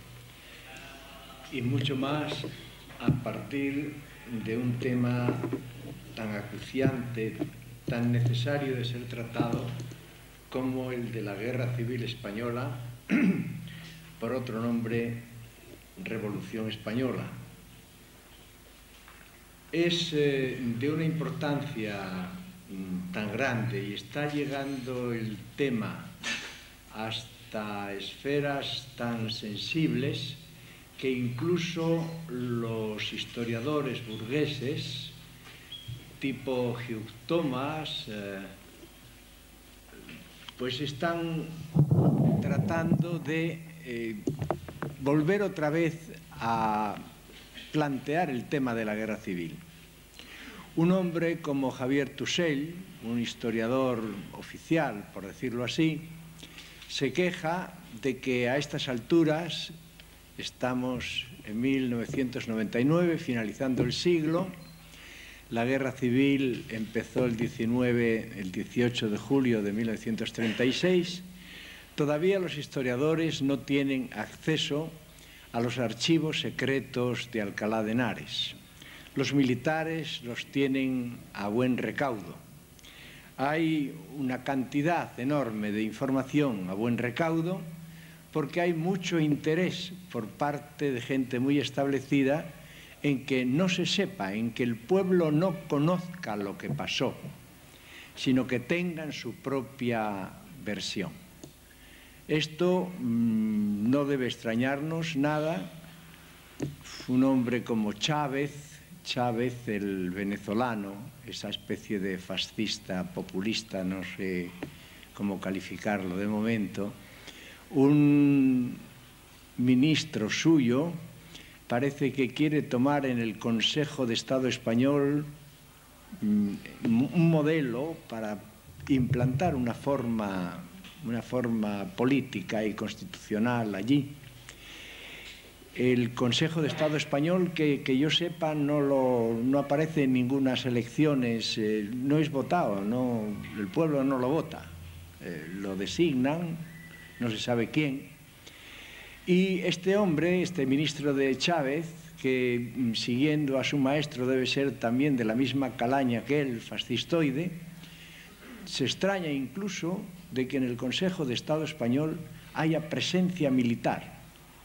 y mucho más a partir de un tema tan acuciante, tan necesario de ser tratado como el de la Guerra Civil Española, por otro nombre, Revolución Española. Es eh, de una importancia tan grande y está llegando el tema hasta esferas tan sensibles que incluso los historiadores burgueses tipo Hugh Thomas, eh, pues están tratando de eh, volver otra vez a plantear el tema de la guerra civil. Un hombre como Javier Tussell, un historiador oficial, por decirlo así, se queja de que a estas alturas, estamos en mil novecientos noventa y nueve, finalizando el siglo, la guerra civil empezó el, diecinueve, el dieciocho de julio de mil novecientos treinta y seis, todavía los historiadores no tienen acceso a los archivos secretos de Alcalá de Henares. Los militares los tienen a buen recaudo. Hay una cantidad enorme de información a buen recaudo porque hay mucho interés por parte de gente muy establecida en que no se sepa, en que el pueblo no conozca lo que pasó, sino que tengan su propia versión. Esto mmm, no debe extrañarnos nada. Un hombre como Chávez, Chávez el venezolano, esa especie de fascista populista, no sé cómo calificarlo de momento, un ministro suyo parece que quiere tomar en el Consejo de Estado español un modelo para implantar una forma, una forma política y constitucional allí. El Consejo de Estado español, que, que yo sepa, no, lo, no aparece en ninguna elecciones, eh, no es votado, no, el pueblo no lo vota, eh, lo designan, no se sabe quién. Y este hombre, este ministro de Chávez, que siguiendo a su maestro debe ser también de la misma calaña que él, fascistoide, se extraña incluso de que en el Consejo de Estado español haya presencia militar.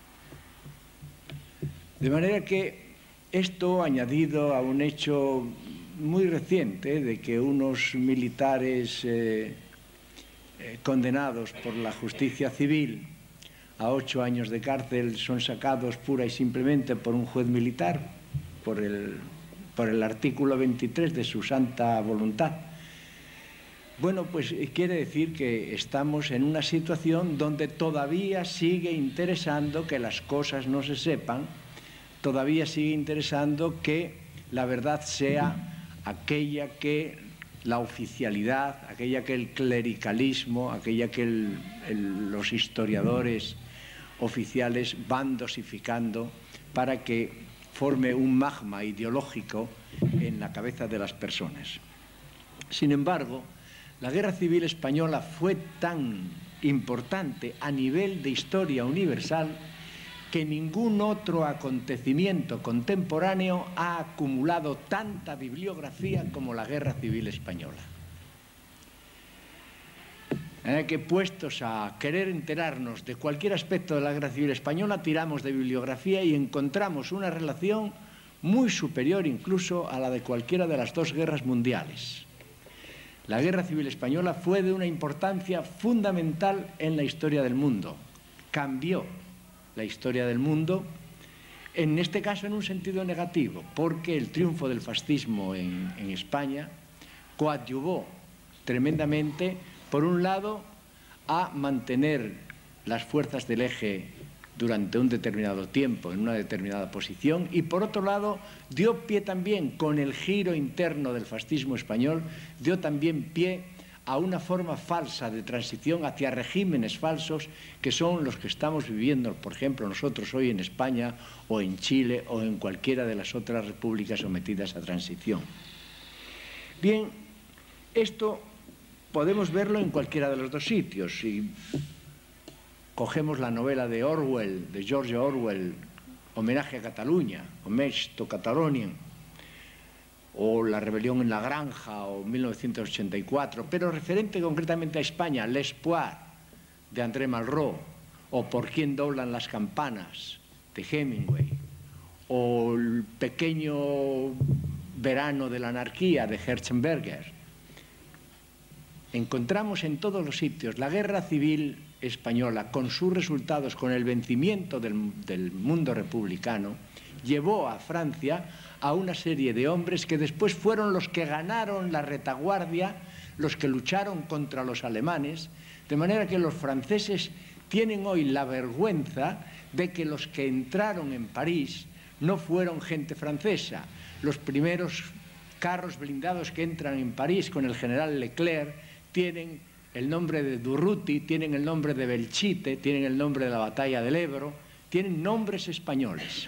De manera que esto, añadido a un hecho muy reciente de que unos militares eh, eh, condenados por la justicia civil a ocho años de cárcel son sacados pura y simplemente por un juez militar, por el, por el artículo veintitrés de su santa voluntad. Bueno, pues quiere decir que estamos en una situación donde todavía sigue interesando que las cosas no se sepan, todavía sigue interesando que la verdad sea aquella que la oficialidad, aquella que el clericalismo, aquella que el, el, los historiadores oficiales van dosificando para que forme un magma ideológico en la cabeza de las personas. Sin embargo, la Guerra Civil Española fue tan importante a nivel de historia universal que ningún otro acontecimiento contemporáneo ha acumulado tanta bibliografía como la Guerra Civil Española. Eh, que puestos a querer enterarnos de cualquier aspecto de la Guerra Civil Española, tiramos de bibliografía y encontramos una relación muy superior incluso a la de cualquiera de las dos guerras mundiales. La Guerra Civil Española fue de una importancia fundamental en la historia del mundo. Cambió la historia del mundo, en este caso en un sentido negativo, porque el triunfo del fascismo en, en España coadyuvó tremendamente, por un lado, a mantener las fuerzas del eje durante un determinado tiempo en una determinada posición y, por otro lado, dio pie también, con el giro interno del fascismo español, dio también pie a una forma falsa de transición hacia regímenes falsos que son los que estamos viviendo, por ejemplo, nosotros hoy en España o en Chile o en cualquiera de las otras repúblicas sometidas a transición. Bien, esto podemos verlo en cualquiera de los dos sitios. Si cogemos la novela de Orwell, de George Orwell, Homenaje a Cataluña, Homage to Catalonian, o La rebelión en la granja, o mil novecientos ochenta y cuatro, pero referente concretamente a España, L'Espoir, de André Malraux, o Por quién doblan las campanas, de Hemingway, o El pequeño verano de la anarquía, de Herzenberger. Encontramos en todos los sitios la guerra civil española, con sus resultados, con el vencimiento del, del mundo republicano, llevó a Francia a una serie de hombres que después fueron los que ganaron la retaguardia, los que lucharon contra los alemanes, de manera que los franceses tienen hoy la vergüenza de que los que entraron en París no fueron gente francesa. Los primeros carros blindados que entran en París con el general Leclerc tienen el nombre de Durruti, tienen el nombre de Belchite, tienen el nombre de la batalla del Ebro, tienen nombres españoles.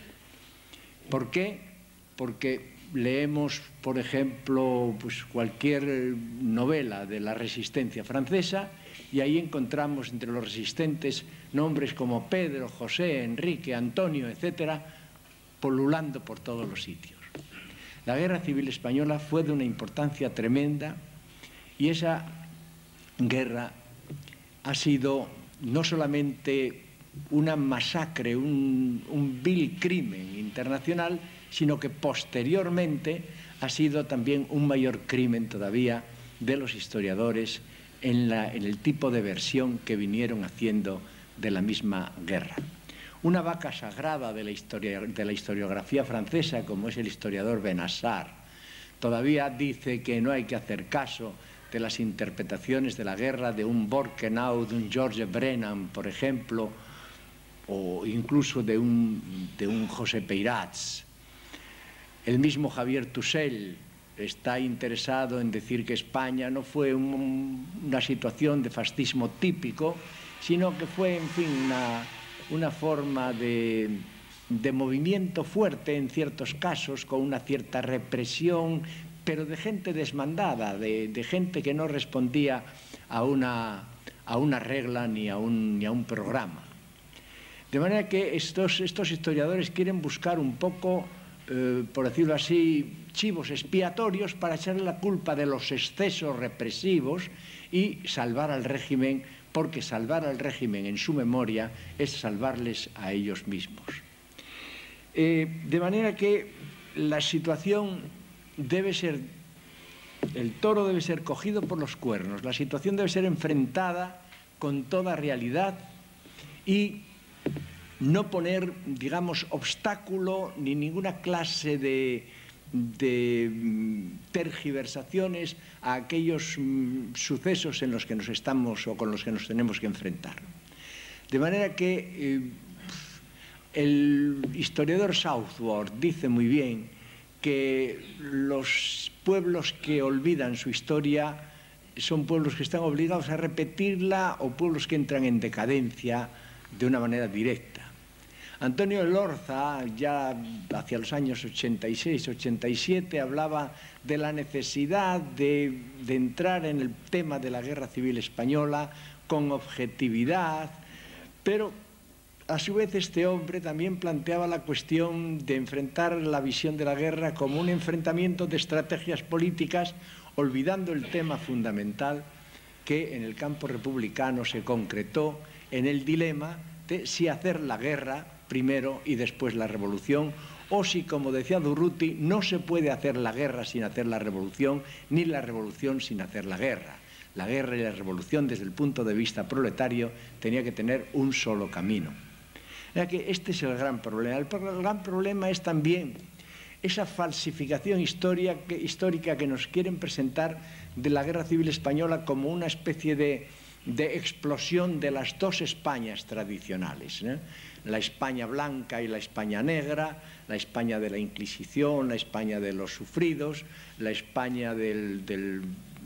¿Por qué? Porque leemos, por ejemplo, pues cualquier novela de la resistencia francesa y ahí encontramos entre los resistentes nombres como Pedro, José, Enrique, Antonio, etcétera, polulando por todos los sitios. La Guerra Civil Española fue de una importancia tremenda y esa guerra ha sido no solamente una masacre, un, un vil crimen internacional, sino que posteriormente ha sido también un mayor crimen todavía de los historiadores en, la, en el tipo de versión que vinieron haciendo de la misma guerra. Una vaca sagrada de la, historia, de la historiografía francesa, como es el historiador Benassar, todavía dice que no hay que hacer caso de las interpretaciones de la guerra de un Borkenau, de un George Brennan, por ejemplo, o incluso de un, de un José Peirats. El mismo Javier Tussell está interesado en decir que España no fue un, una situación de fascismo típico, sino que fue, en fin, una, una forma de, de movimiento fuerte en ciertos casos, con una cierta represión, pero de gente desmandada, de, de gente que no respondía a una, a una regla ni a un, ni a un programa. De manera que estos, estos historiadores quieren buscar un poco, eh, por decirlo así, chivos expiatorios para echarle la culpa de los excesos represivos y salvar al régimen, porque salvar al régimen en su memoria es salvarles a ellos mismos. Eh, de manera que la situación debe ser, el toro debe ser cogido por los cuernos, la situación debe ser enfrentada con toda realidad y no poner, digamos, obstáculo ni ninguna clase de, de tergiversaciones a aquellos mm, sucesos en los que nos estamos o con los que nos tenemos que enfrentar. De manera que eh, el historiador Southworth dice muy bien que los pueblos que olvidan su historia son pueblos que están obligados a repetirla o pueblos que entran en decadencia de una manera directa. Antonio Elorza, ya hacia los años ochenta y seis, ochenta y siete, hablaba de la necesidad de, de entrar en el tema de la Guerra Civil Española con objetividad, pero a su vez este hombre también planteaba la cuestión de enfrentar la visión de la guerra como un enfrentamiento de estrategias políticas, olvidando el tema fundamental que en el campo republicano se concretó en el dilema de si hacer la guerra primero y después la revolución, o si, como decía Durruti, no se puede hacer la guerra sin hacer la revolución, ni la revolución sin hacer la guerra. La guerra y la revolución, desde el punto de vista proletario, tenía que tener un solo camino. Ya que este es el gran problema. El gran problema es también esa falsificación histórica, histórica que nos quieren presentar de la Guerra Civil Española como una especie de, de explosión de las dos Españas tradicionales, ¿eh? La España blanca y la España negra, la España de la Inquisición, la España de los sufridos, la España del, del,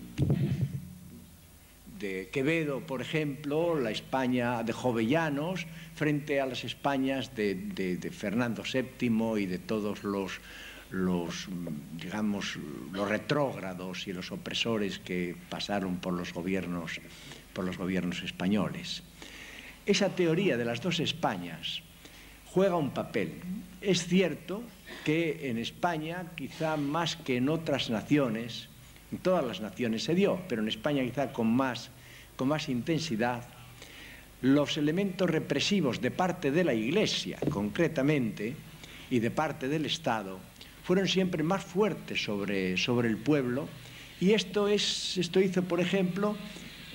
de Quevedo, por ejemplo, la España de Jovellanos, frente a las Españas de, de, de Fernando séptimo y de todos los, los, digamos, los retrógrados y los opresores que pasaron por los gobiernos, por los gobiernos españoles. Esa teoría de las dos Españas juega un papel. Es cierto que en España, quizá más que en otras naciones, en todas las naciones se dio, pero en España quizá con más, con más intensidad, los elementos represivos de parte de la Iglesia, concretamente, y de parte del Estado, fueron siempre más fuertes sobre, sobre el pueblo, y esto, es, esto hizo, por ejemplo,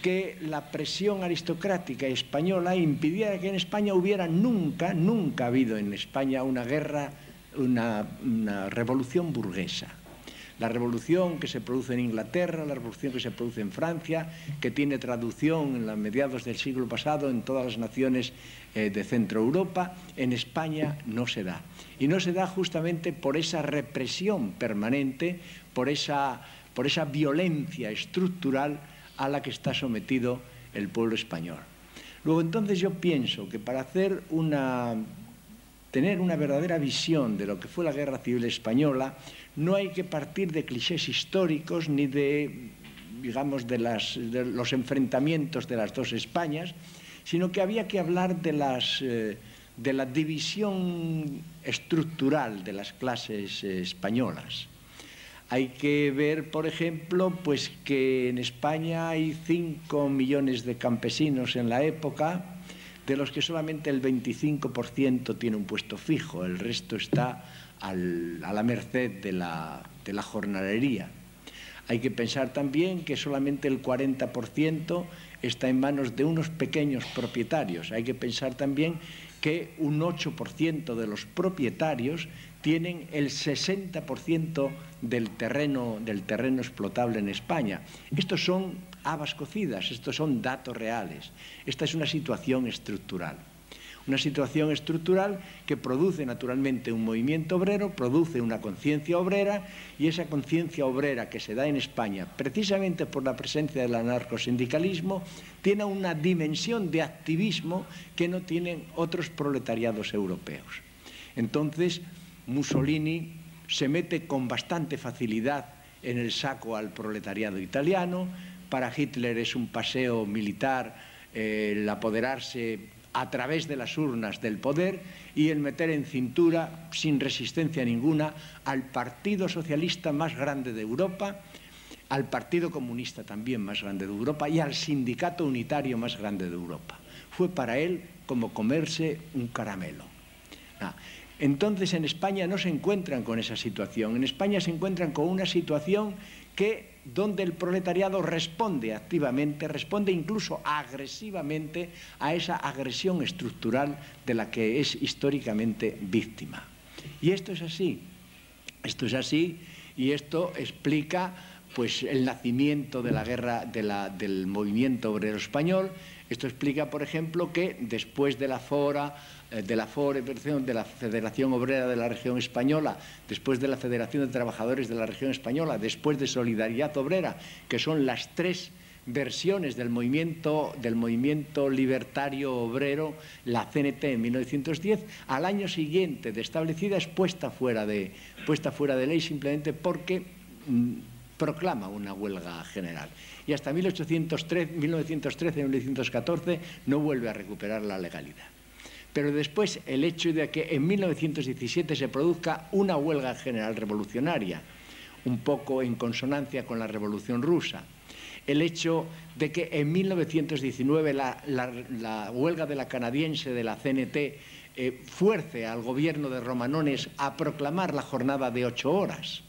que la presión aristocrática española impidiera que en España hubiera nunca, nunca ha habido en España una guerra, una, una revolución burguesa. La revolución que se produce en Inglaterra, la revolución que se produce en Francia, que tiene traducción en los mediados del siglo pasado en todas las naciones eh, de Centro Europa, en España no se da. Y no se da justamente por esa represión permanente, por esa, por esa violencia estructural a la que está sometido el pueblo español. Luego, entonces, yo pienso que para hacer una, tener una verdadera visión de lo que fue la Guerra Civil Española, no hay que partir de clichés históricos ni de, digamos, de, las, de los enfrentamientos de las dos Españas, sino que había que hablar de, las, eh, de la división estructural de las clases eh, españolas. Hay que ver, por ejemplo, pues que en España hay cinco millones de campesinos en la época, de los que solamente el veinticinco por ciento tiene un puesto fijo, el resto está al, a la merced de la, de la jornalería. Hay que pensar también que solamente el cuarenta por ciento está en manos de unos pequeños propietarios. Hay que pensar también que un ocho por ciento de los propietarios tienen el sesenta por ciento del terreno, del terreno explotable en España. Estos son habas cocidas, estos son datos reales. Esta es una situación estructural. Una situación estructural que produce naturalmente un movimiento obrero, produce una conciencia obrera, y esa conciencia obrera que se da en España, precisamente por la presencia del anarcosindicalismo, tiene una dimensión de activismo que no tienen otros proletariados europeos. Entonces, Mussolini se mete con bastante facilidad en el saco al proletariado italiano. Para Hitler es un paseo militar eh, el apoderarse a través de las urnas del poder y el meter en cintura, sin resistencia ninguna, al Partido Socialista más grande de Europa, al Partido Comunista también más grande de Europa y al Sindicato Unitario más grande de Europa. Fue para él como comerse un caramelo. Ah. Entonces, en España no se encuentran con esa situación. En España se encuentran con una situación que, donde el proletariado responde activamente, responde incluso agresivamente a esa agresión estructural de la que es históricamente víctima. Y esto es así. Esto es así y esto explica pues, el nacimiento de la guerra, de la, del movimiento obrero español. Esto explica, por ejemplo, que después de la Fora, de la FORE, de la Federación Obrera de la Región Española, después de la Federación de Trabajadores de la Región Española, después de Solidaridad Obrera, que son las tres versiones del movimiento, del movimiento libertario obrero, la C N T en mil novecientos diez, al año siguiente de establecida es puesta fuera de, puesta fuera de ley simplemente porque mmm, proclama una huelga general. Y hasta mil novecientos trece, mil novecientos catorce no vuelve a recuperar la legalidad. Pero después el hecho de que en mil novecientos diecisiete se produzca una huelga general revolucionaria, un poco en consonancia con la Revolución Rusa, el hecho de que en mil novecientos diecinueve la, la, la huelga de la canadiense de la C N T eh, fuerce al gobierno de Romanones a proclamar la jornada de ocho horas.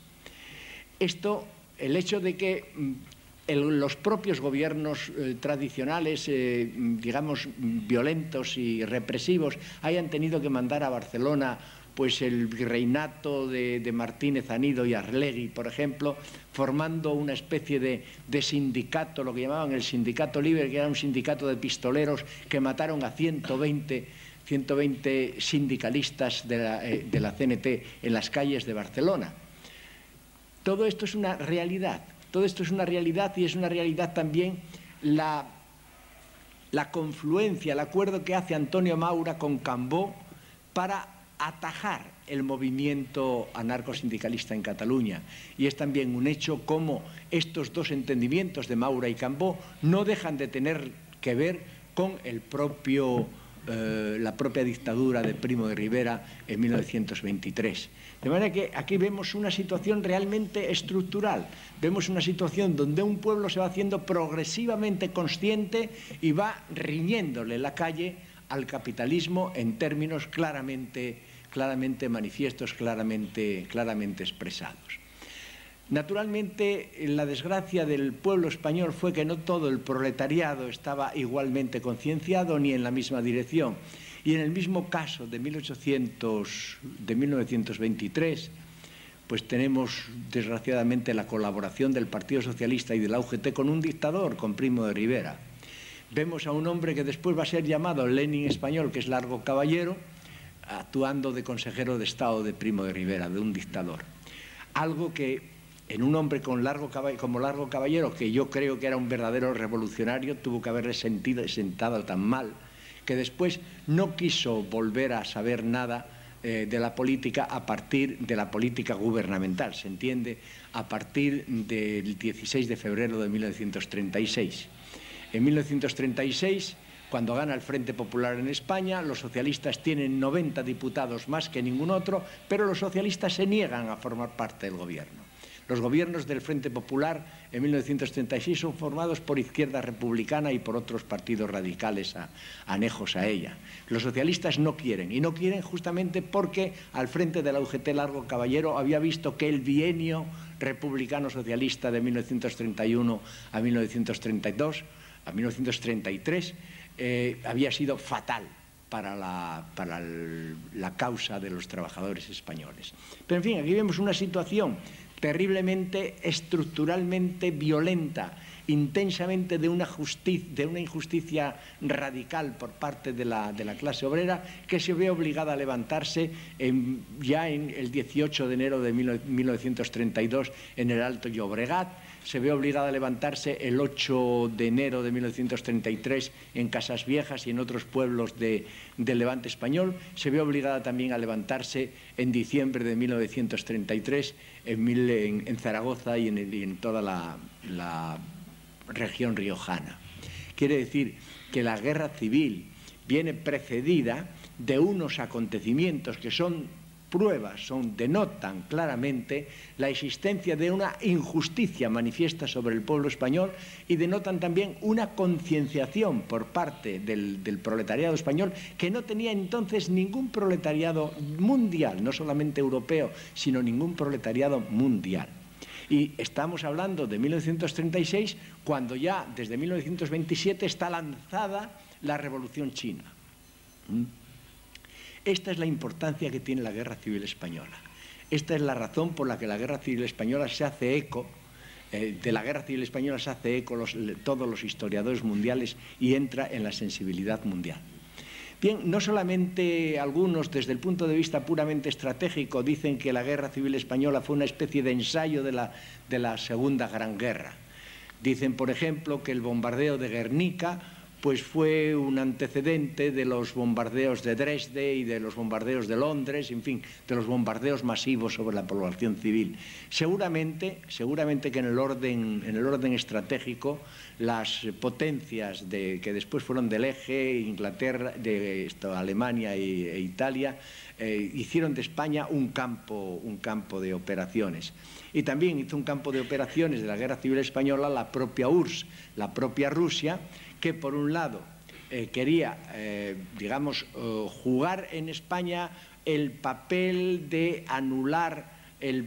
Esto, el hecho de que El, los propios gobiernos eh, tradicionales, eh, digamos, violentos y represivos, hayan tenido que mandar a Barcelona pues, el virreinato de, de Martínez Anido y Arlegui, por ejemplo, formando una especie de, de sindicato, lo que llamaban el sindicato libre, que era un sindicato de pistoleros que mataron a ciento veinte sindicalistas de la, eh, de la C N T en las calles de Barcelona. Todo esto es una realidad. Todo esto es una realidad y es una realidad también la, la confluencia, el acuerdo que hace Antonio Maura con Cambó para atajar el movimiento anarcosindicalista en Cataluña. Y es también un hecho cómo estos dos entendimientos de Maura y Cambó no dejan de tener que ver con el propio, eh, la propia dictadura de Primo de Rivera en mil novecientos veintitrés. De manera que aquí vemos una situación realmente estructural, vemos una situación donde un pueblo se va haciendo progresivamente consciente y va riñéndole la calle al capitalismo en términos claramente, claramente manifiestos, claramente, claramente expresados. Naturalmente, la desgracia del pueblo español fue que no todo el proletariado estaba igualmente concienciado ni en la misma dirección. Y en el mismo caso de, mil ochocientos, de mil novecientos veintitrés, pues tenemos desgraciadamente la colaboración del Partido Socialista y de la U G T con un dictador, con Primo de Rivera. Vemos a un hombre que después va a ser llamado Lenin español, que es Largo Caballero, actuando de consejero de Estado de Primo de Rivera, de un dictador. Algo que en un hombre con largo como Largo Caballero, que yo creo que era un verdadero revolucionario, tuvo que haberle sentido, sentado tan mal, que después no quiso volver a saber nada eh, de la política a partir de la política gubernamental, se entiende, a partir del dieciséis de febrero de mil novecientos treinta y seis. En mil novecientos treinta y seis, cuando gana el Frente Popular en España, los socialistas tienen noventa diputados más que ningún otro, pero los socialistas se niegan a formar parte del gobierno. Los gobiernos del Frente Popular en mil novecientos treinta y seis son formados por Izquierda Republicana y por otros partidos radicales a, anejos a ella. Los socialistas no quieren, y no quieren justamente porque al frente de la U G T Largo Caballero había visto que el bienio republicano-socialista de mil novecientos treinta y uno a mil novecientos treinta y dos, a mil novecientos treinta y tres, eh, había sido fatal para, la, para el, la causa de los trabajadores españoles. Pero en fin, aquí vemos una situación terriblemente, estructuralmente violenta, intensamente de una, de una injusticia radical por parte de la, de la clase obrera, que se ve obligada a levantarse en, ya en el dieciocho de enero de mil novecientos treinta y dos en el Alto Llobregat, se ve obligada a levantarse el ocho de enero de mil novecientos treinta y tres en Casas Viejas y en otros pueblos de, del Levante español, se ve obligada también a levantarse en diciembre de mil novecientos treinta y tres en, en, en Zaragoza y en, en toda la, la región riojana. Quiere decir que la guerra civil viene precedida de unos acontecimientos que son pruebas, son, denotan claramente la existencia de una injusticia manifiesta sobre el pueblo español y denotan también una concienciación por parte del, del proletariado español que no tenía entonces ningún proletariado mundial, no solamente europeo, sino ningún proletariado mundial. Y estamos hablando de mil novecientos treinta y seis, cuando ya desde mil novecientos veintisiete está lanzada la Revolución China. ¿Mm? Esta es la importancia que tiene la Guerra Civil Española. Esta es la razón por la que la Guerra Civil Española se hace eco, eh, de la Guerra Civil Española se hace eco los, todos los historiadores mundiales y entra en la sensibilidad mundial. Bien, no solamente algunos, desde el punto de vista puramente estratégico, dicen que la Guerra Civil Española fue una especie de ensayo de la, de la Segunda Gran Guerra. Dicen, por ejemplo, que el bombardeo de Guernica pues fue un antecedente de los bombardeos de Dresde y de los bombardeos de Londres, en fin, de los bombardeos masivos sobre la población civil. Seguramente, seguramente que en el orden, en el orden estratégico, las potencias de, que después fueron del eje, Inglaterra, de esto, Alemania y, e Italia, eh, hicieron de España un campo, un campo de operaciones. Y también hizo un campo de operaciones de la Guerra Civil Española la propia U R S S, la propia Rusia, que por un lado eh, quería, eh, digamos, eh, jugar en España el papel de anular el,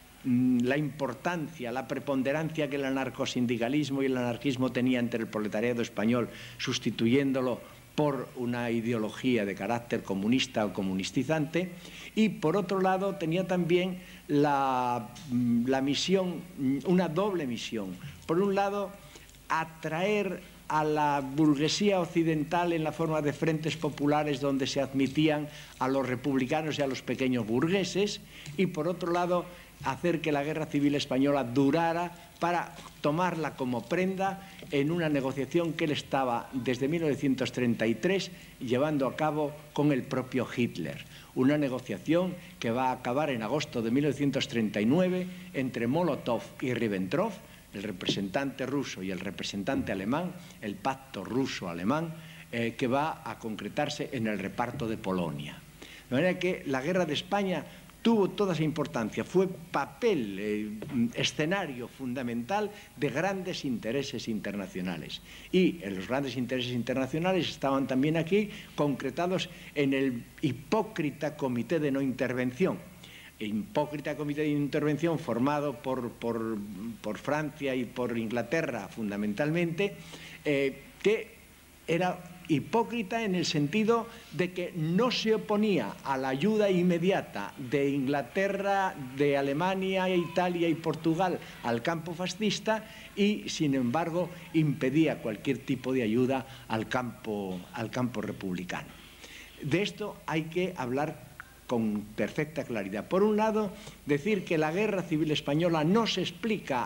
la importancia, la preponderancia que el anarcosindicalismo y el anarquismo tenía entre el proletariado español, sustituyéndolo por una ideología de carácter comunista o comunistizante, y por otro lado tenía también la, la misión, una doble misión. Por un lado, atraer a la burguesía occidental en la forma de frentes populares donde se admitían a los republicanos y a los pequeños burgueses, y por otro lado hacer que la Guerra Civil Española durara para tomarla como prenda en una negociación que él estaba desde mil novecientos treinta y tres llevando a cabo con el propio Hitler. Una negociación que va a acabar en agosto de mil novecientos treinta y nueve entre Molotov y Ribbentrop, el representante ruso y el representante alemán, el pacto ruso-alemán, eh, que va a concretarse en el reparto de Polonia. De manera que la guerra de España tuvo toda esa importancia, fue papel, eh, escenario fundamental de grandes intereses internacionales. Y en los grandes intereses internacionales estaban también aquí concretados en el hipócrita Comité de No Intervención. hipócrita comité de intervención formado por, por, por Francia y por Inglaterra fundamentalmente, eh, que era hipócrita en el sentido de que no se oponía a la ayuda inmediata de Inglaterra, de Alemania, Italia y Portugal al campo fascista y, sin embargo, impedía cualquier tipo de ayuda al campo, al campo republicano. De esto hay que hablar con perfecta claridad. Por un lado, decir que la Guerra Civil Española no se explica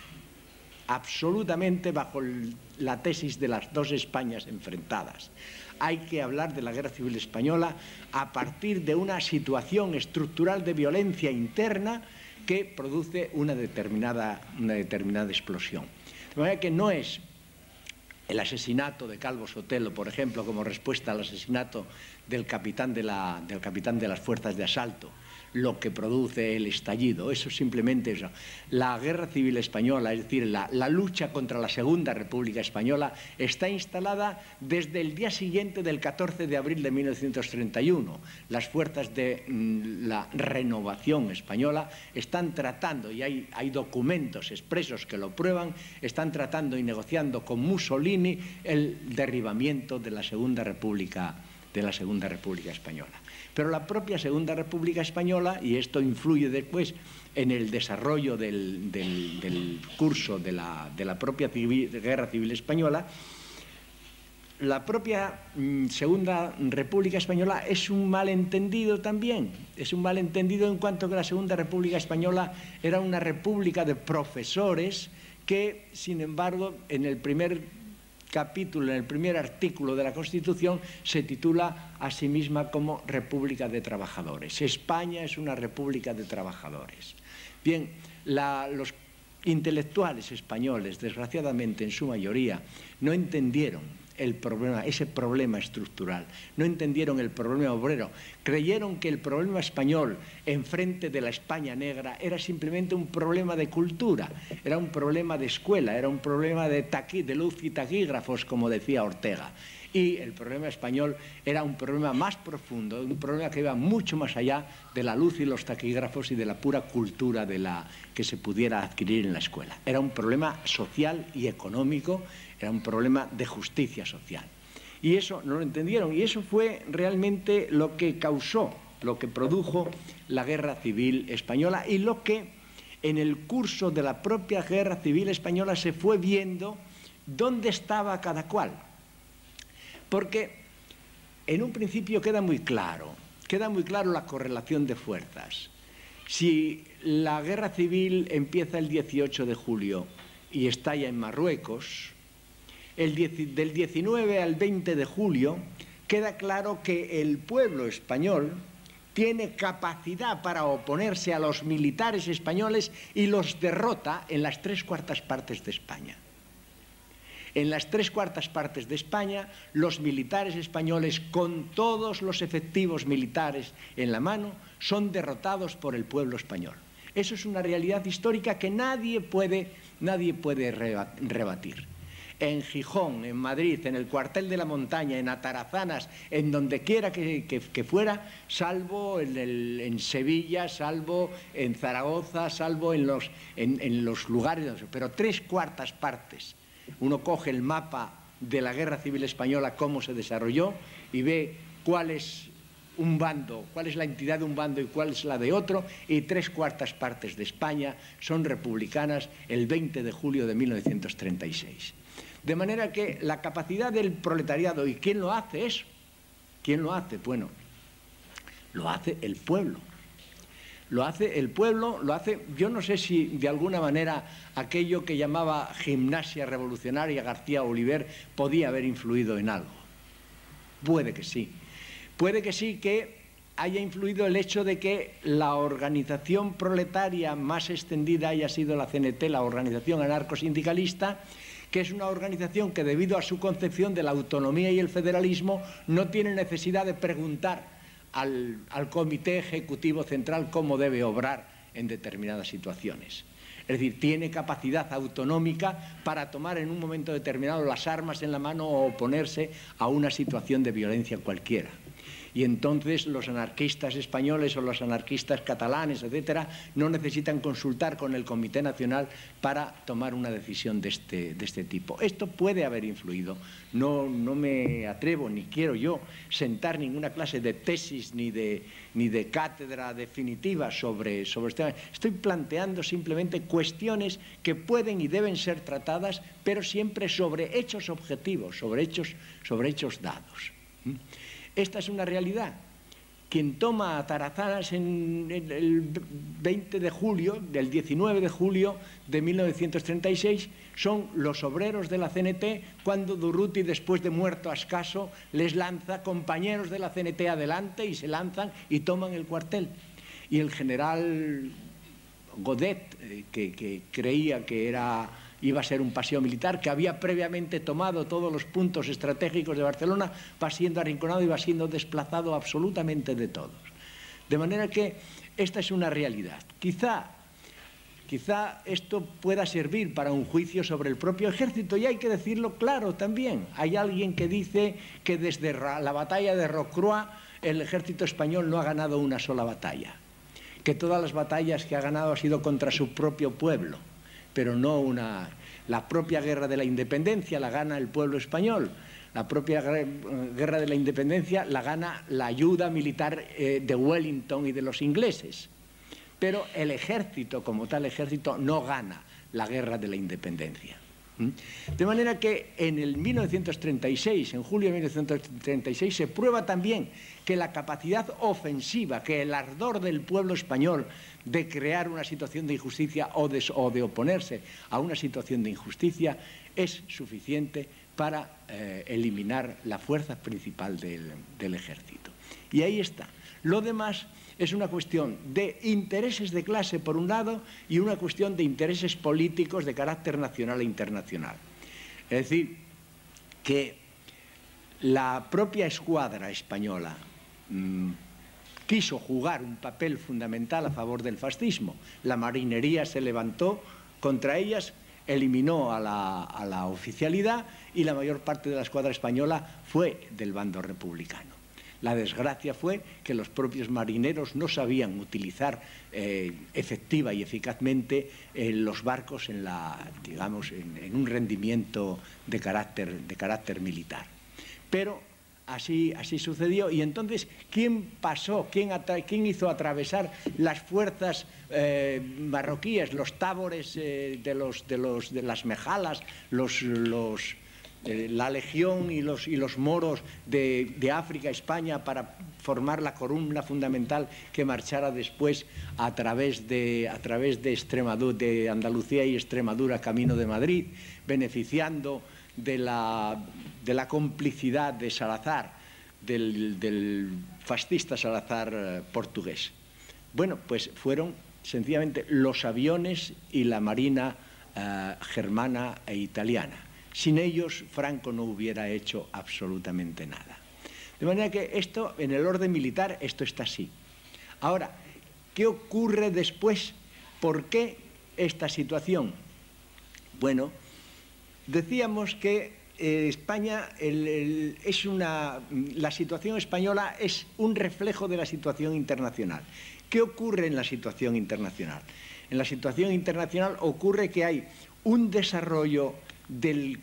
absolutamente bajo la tesis de las dos Españas enfrentadas. Hay que hablar de la Guerra Civil Española a partir de una situación estructural de violencia interna que produce una determinada, una determinada explosión. De manera que no es el asesinato de Calvo Sotelo, por ejemplo, como respuesta al asesinato del capitán de, la, del capitán de las fuerzas de asalto, lo que produce el estallido. Eso simplemente eso. La Guerra Civil Española, es decir, la, la lucha contra la Segunda República Española, está instalada desde el día siguiente del catorce de abril de mil novecientos treinta y uno. Las fuerzas de mm, la Renovación Española están tratando, y hay, hay documentos expresos que lo prueban, están tratando y negociando con Mussolini el derribamiento de la Segunda República, de la Segunda República Española. Pero la propia Segunda República Española, y esto influye después en el desarrollo del, del, del curso de la, de la propia civil, Guerra Civil Española, la propia mm, Segunda República Española es un malentendido también. Es un malentendido en cuanto que la Segunda República Española era una república de profesores que, sin embargo, en el primer capítulo, en el primer artículo de la Constitución, se titula a sí misma como República de Trabajadores. España es una república de trabajadores. Bien, la, los intelectuales españoles, desgraciadamente en su mayoría, no entendieron el problema, ese problema estructural, no entendieron el problema obrero, creyeron que el problema español enfrente de la España negra era simplemente un problema de cultura, era un problema de escuela, era un problema de, taqui, de luz y taquígrafos, como decía Ortega. Y el problema español era un problema más profundo, un problema que iba mucho más allá de la luz y los taquígrafos y de la pura cultura de la, que se pudiera adquirir en la escuela. Era un problema social y económico, era un problema de justicia social. Y eso no lo entendieron, y eso fue realmente lo que causó, lo que produjo la Guerra Civil Española y lo que en el curso de la propia Guerra Civil Española se fue viendo dónde estaba cada cual. Porque en un principio queda muy claro, queda muy claro la correlación de fuerzas. Si la guerra civil empieza el dieciocho de julio y estalla en Marruecos, el del diecinueve al veinte de julio queda claro que el pueblo español tiene capacidad para oponerse a los militares españoles y los derrota en las tres cuartas partes de España. En las tres cuartas partes de España, los militares españoles, con todos los efectivos militares en la mano, son derrotados por el pueblo español. Eso es una realidad histórica que nadie puede, nadie puede rebatir. En Gijón, en Madrid, en el cuartel de la Montaña, en Atarazanas, en donde quiera que, que, que fuera, salvo en, el, en Sevilla, salvo en Zaragoza, salvo en los, en, en los lugares, pero tres cuartas partes. Uno coge el mapa de la Guerra Civil Española, cómo se desarrolló, y ve cuál es un bando, cuál es la entidad de un bando y cuál es la de otro, y tres cuartas partes de España son republicanas el veinte de julio de mil novecientos treinta y seis. De manera que la capacidad del proletariado, ¿y quién lo hace eso? ¿Quién lo hace? Bueno, lo hace el pueblo. Lo hace el pueblo, lo hace, yo no sé si de alguna manera aquello que llamaba gimnasia revolucionaria García Oliver podía haber influido en algo. Puede que sí. Puede que sí que haya influido el hecho de que la organización proletaria más extendida haya sido la C N T, la organización anarcosindicalista, que es una organización que debido a su concepción de la autonomía y el federalismo no tiene necesidad de preguntar Al, al Comité Ejecutivo Central cómo debe obrar en determinadas situaciones. Es decir, tiene capacidad autonómica para tomar en un momento determinado las armas en la mano o oponerse a una situación de violencia cualquiera. Y entonces los anarquistas españoles o los anarquistas catalanes, etcétera, no necesitan consultar con el Comité Nacional para tomar una decisión de este, de este tipo. Esto puede haber influido. No, no me atrevo, ni quiero yo, sentar ninguna clase de tesis ni de, ni de cátedra definitiva sobre, sobre este tema. Estoy planteando simplemente cuestiones que pueden y deben ser tratadas, pero siempre sobre hechos objetivos, sobre hechos, sobre hechos dados. Esta es una realidad. Quien toma atarazanas en el veinte de julio, del diecinueve de julio de mil novecientos treinta y seis, son los obreros de la C N T, cuando Durruti, después de muerto Ascaso, les lanza compañeros de la C N T adelante y se lanzan y toman el cuartel. Y el general Godet, eh, que, que creía que era... iba a ser un paseo militar, que había previamente tomado todos los puntos estratégicos de Barcelona, va siendo arrinconado y va siendo desplazado absolutamente de todos. De manera que esta es una realidad. Quizá, quizá esto pueda servir para un juicio sobre el propio ejército, y hay que decirlo claro también. Hay alguien que dice que desde la batalla de Rocroi el ejército español no ha ganado una sola batalla, que todas las batallas que ha ganado ha sido contra su propio pueblo, pero no una... La propia guerra de la independencia la gana el pueblo español, la propia guerra de la independencia la gana la ayuda militar eh, de Wellington y de los ingleses, pero el ejército, como tal ejército, no gana la guerra de la independencia. De manera que en el mil novecientos treinta y seis, en julio de mil novecientos treinta y seis, se prueba también que la capacidad ofensiva, que el ardor del pueblo español de crear una situación de injusticia o de, o de oponerse a una situación de injusticia es suficiente para eh, eliminar la fuerza principal del, del ejército. Y ahí está. Lo demás es una cuestión de intereses de clase, por un lado, y una cuestión de intereses políticos de carácter nacional e internacional. Es decir, que la propia escuadra española mmm, quiso jugar un papel fundamental a favor del fascismo. La marinería se levantó contra ellas, eliminó a la, a la oficialidad, y la mayor parte de la escuadra española fue del bando republicano. La desgracia fue que los propios marineros no sabían utilizar eh, efectiva y eficazmente eh, los barcos en, la, digamos, en, en un rendimiento de carácter, de carácter militar. Pero así, así sucedió. Y entonces, ¿quién pasó, quién, quién hizo atravesar las fuerzas eh, marroquíes, los tábores eh, de, los, de, los, de las mejalas, los... los Eh, la legión y los, y los moros de, de África, España, para formar la columna fundamental que marchara después a través de, a través de, Extremadura, de Andalucía y Extremadura, camino de Madrid, beneficiando de la, de la complicidad de Salazar, del, del fascista Salazar eh, portugués. Bueno, pues fueron sencillamente los aviones y la marina eh, germana e italiana. Sin ellos, Franco no hubiera hecho absolutamente nada. De manera que esto, en el orden militar, esto está así. Ahora, ¿qué ocurre después? ¿Por qué esta situación? Bueno, decíamos que eh, España, el, el, es una, la situación española es un reflejo de la situación internacional. ¿Qué ocurre en la situación internacional? En la situación internacional ocurre que hay un desarrollo del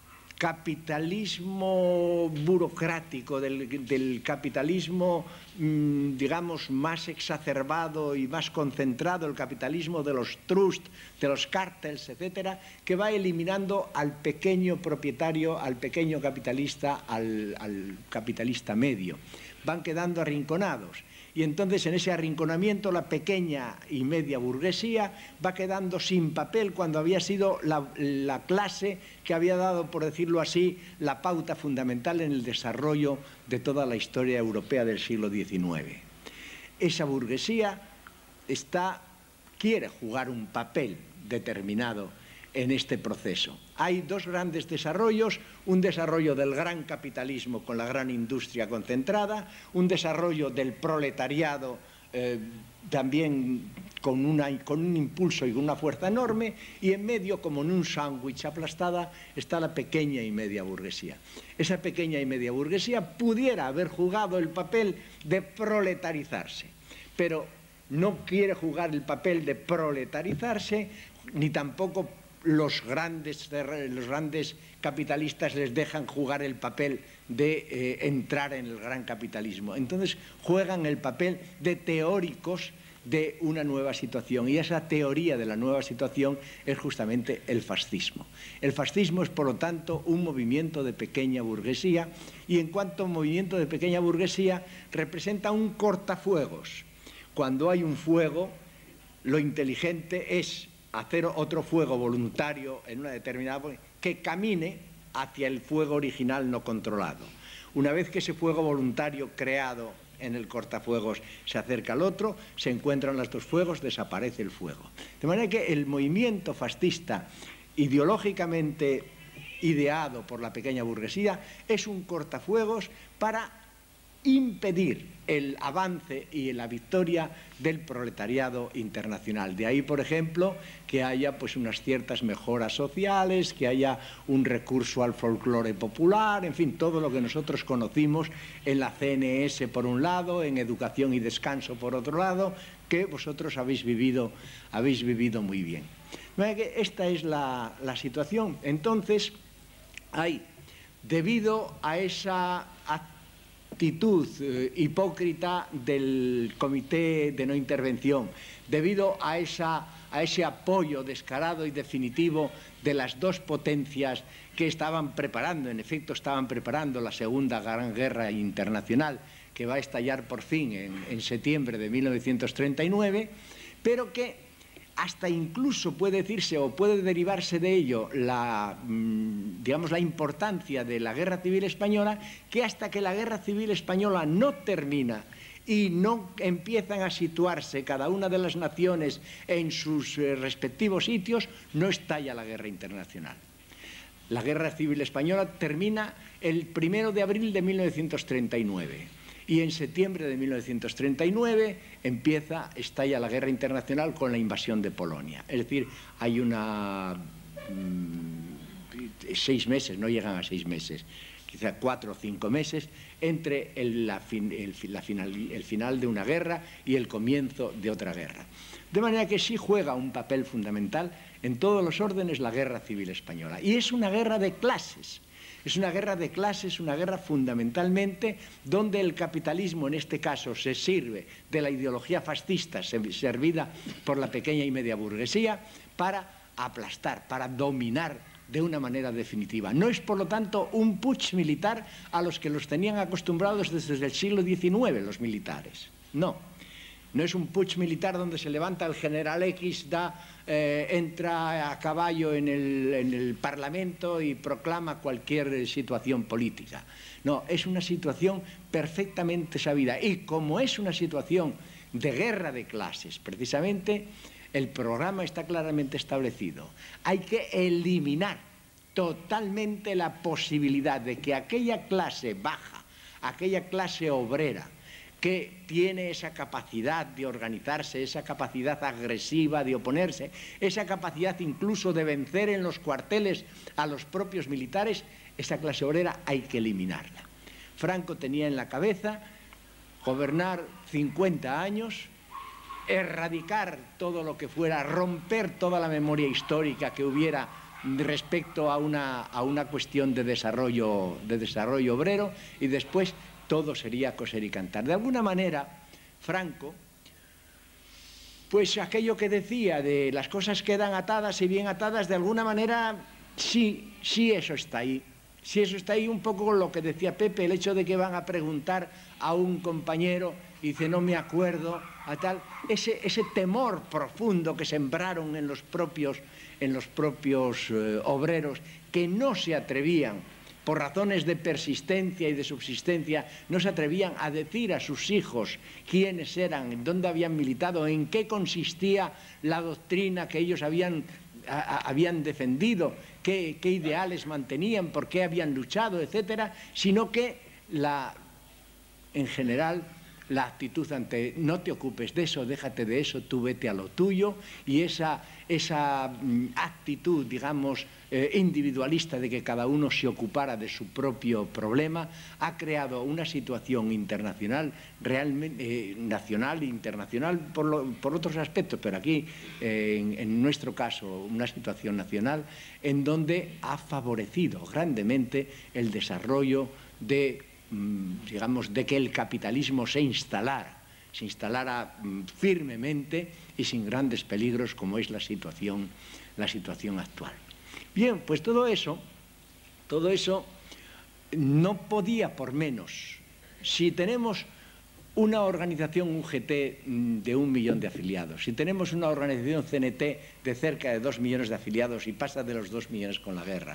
capitalismo burocrático, del, del capitalismo, mmm, digamos, más exacerbado y más concentrado, el capitalismo de los trusts, de los cárteles, etcétera, que va eliminando al pequeño propietario, al pequeño capitalista, al, al capitalista medio. Van quedando arrinconados. Y entonces, en ese arrinconamiento, la pequeña y media burguesía va quedando sin papel cuando había sido la, la clase que había dado, por decirlo así, la pauta fundamental en el desarrollo de toda la historia europea del siglo diecinueve. Esa burguesía está, quiere jugar un papel determinado en este proceso. Hay dos grandes desarrollos, un desarrollo del gran capitalismo con la gran industria concentrada, un desarrollo del proletariado eh, también con, una, con un impulso y con una fuerza enorme, y en medio, como en un sándwich aplastada, está la pequeña y media burguesía. Esa pequeña y media burguesía pudiera haber jugado el papel de proletarizarse, pero no quiere jugar el papel de proletarizarse, ni tampoco los grandes, los grandes capitalistas les dejan jugar el papel de eh, entrar en el gran capitalismo. Entonces juegan el papel de teóricos de una nueva situación, y esa teoría de la nueva situación es justamente el fascismo. El fascismo es, por lo tanto, un movimiento de pequeña burguesía, y en cuanto a movimiento de pequeña burguesía, representa un cortafuegos. Cuando hay un fuego, lo inteligente es hacer otro fuego voluntario en una determinada que camine hacia el fuego original no controlado. Una vez que ese fuego voluntario creado en el cortafuegos se acerca al otro, se encuentran los dos fuegos, desaparece el fuego. De manera que el movimiento fascista, ideológicamente ideado por la pequeña burguesía, es un cortafuegos para impedir el avance y la victoria del proletariado internacional. De ahí, por ejemplo, que haya pues unas ciertas mejoras sociales, que haya un recurso al folclore popular, en fin, todo lo que nosotros conocimos en la C N S por un lado, en Educación y Descanso por otro lado, que vosotros habéis vivido, habéis vivido muy bien. Esta es la, la situación. Entonces, hay, debido a esa actitud eh, hipócrita del Comité de No Intervención, debido a, esa, a ese apoyo descarado y definitivo de las dos potencias que estaban preparando, en efecto estaban preparando la Segunda Gran Guerra Internacional, que va a estallar por fin en, en septiembre de mil novecientos treinta y nueve, pero que hasta incluso puede decirse o puede derivarse de ello la, digamos, la importancia de la Guerra Civil Española, que hasta que la Guerra Civil Española no termina y no empiezan a situarse cada una de las naciones en sus eh, respectivos sitios, no estalla la guerra internacional. La Guerra Civil Española termina el primero de abril de mil novecientos treinta y nueve. Y en septiembre de mil novecientos treinta y nueve empieza, estalla la guerra internacional con la invasión de Polonia. Es decir, hay una... Mmm, seis meses, no llegan a seis meses, quizá cuatro o cinco meses, entre el, la fin, el, la final, el final de una guerra y el comienzo de otra guerra. De manera que sí juega un papel fundamental en todos los órdenes la Guerra Civil Española. Y es una guerra de clases. Es una guerra de clases, una guerra fundamentalmente donde el capitalismo, en este caso, se sirve de la ideología fascista servida por la pequeña y media burguesía para aplastar, para dominar de una manera definitiva. No es, por lo tanto, un putsch militar a los que los tenían acostumbrados desde el siglo diecinueve los militares. No. No es un putsch militar donde se levanta el general X, da, eh, entra a caballo en el, en el Parlamento y proclama cualquier situación política. No, es una situación perfectamente sabida. Y como es una situación de guerra de clases, precisamente, el programa está claramente establecido. Hay que eliminar totalmente la posibilidad de que aquella clase baja, aquella clase obrera, que tiene esa capacidad de organizarse, esa capacidad agresiva de oponerse, esa capacidad incluso de vencer en los cuarteles a los propios militares, esa clase obrera hay que eliminarla. Franco tenía en la cabeza gobernar cincuenta años, erradicar todo lo que fuera, romper toda la memoria histórica que hubiera respecto a una, a una cuestión de desarrollo, de desarrollo obrero, y después todo sería coser y cantar. De alguna manera, Franco, pues aquello que decía de las cosas quedan atadas y bien atadas, de alguna manera sí, sí eso está ahí. Sí eso está ahí, un poco con lo que decía Pepe, el hecho de que van a preguntar a un compañero y dice no me acuerdo, a tal, ese, ese temor profundo que sembraron en los propios, en los propios eh, obreros, que no se atrevían, por razones de persistencia y de subsistencia, no se atrevían a decir a sus hijos quiénes eran, dónde habían militado, en qué consistía la doctrina que ellos habían, a, a, habían defendido, qué, qué ideales mantenían, por qué habían luchado, etcétera, sino que la, en general la actitud ante no te ocupes de eso, déjate de eso, tú vete a lo tuyo, y esa, esa actitud, digamos, eh, individualista de que cada uno se ocupara de su propio problema, ha creado una situación internacional, realmente eh, nacional e internacional por, lo, por otros aspectos, pero aquí, eh, en, en nuestro caso, una situación nacional en donde ha favorecido grandemente el desarrollo de, digamos, de que el capitalismo se instalara, se instalara firmemente y sin grandes peligros, como es la situación, la situación actual. Bien, pues todo eso, todo eso no podía por menos. Si tenemos una organización U G T de un millón de afiliados, si tenemos una organización C N T de cerca de dos millones de afiliados y pasa de los dos millones con la guerra,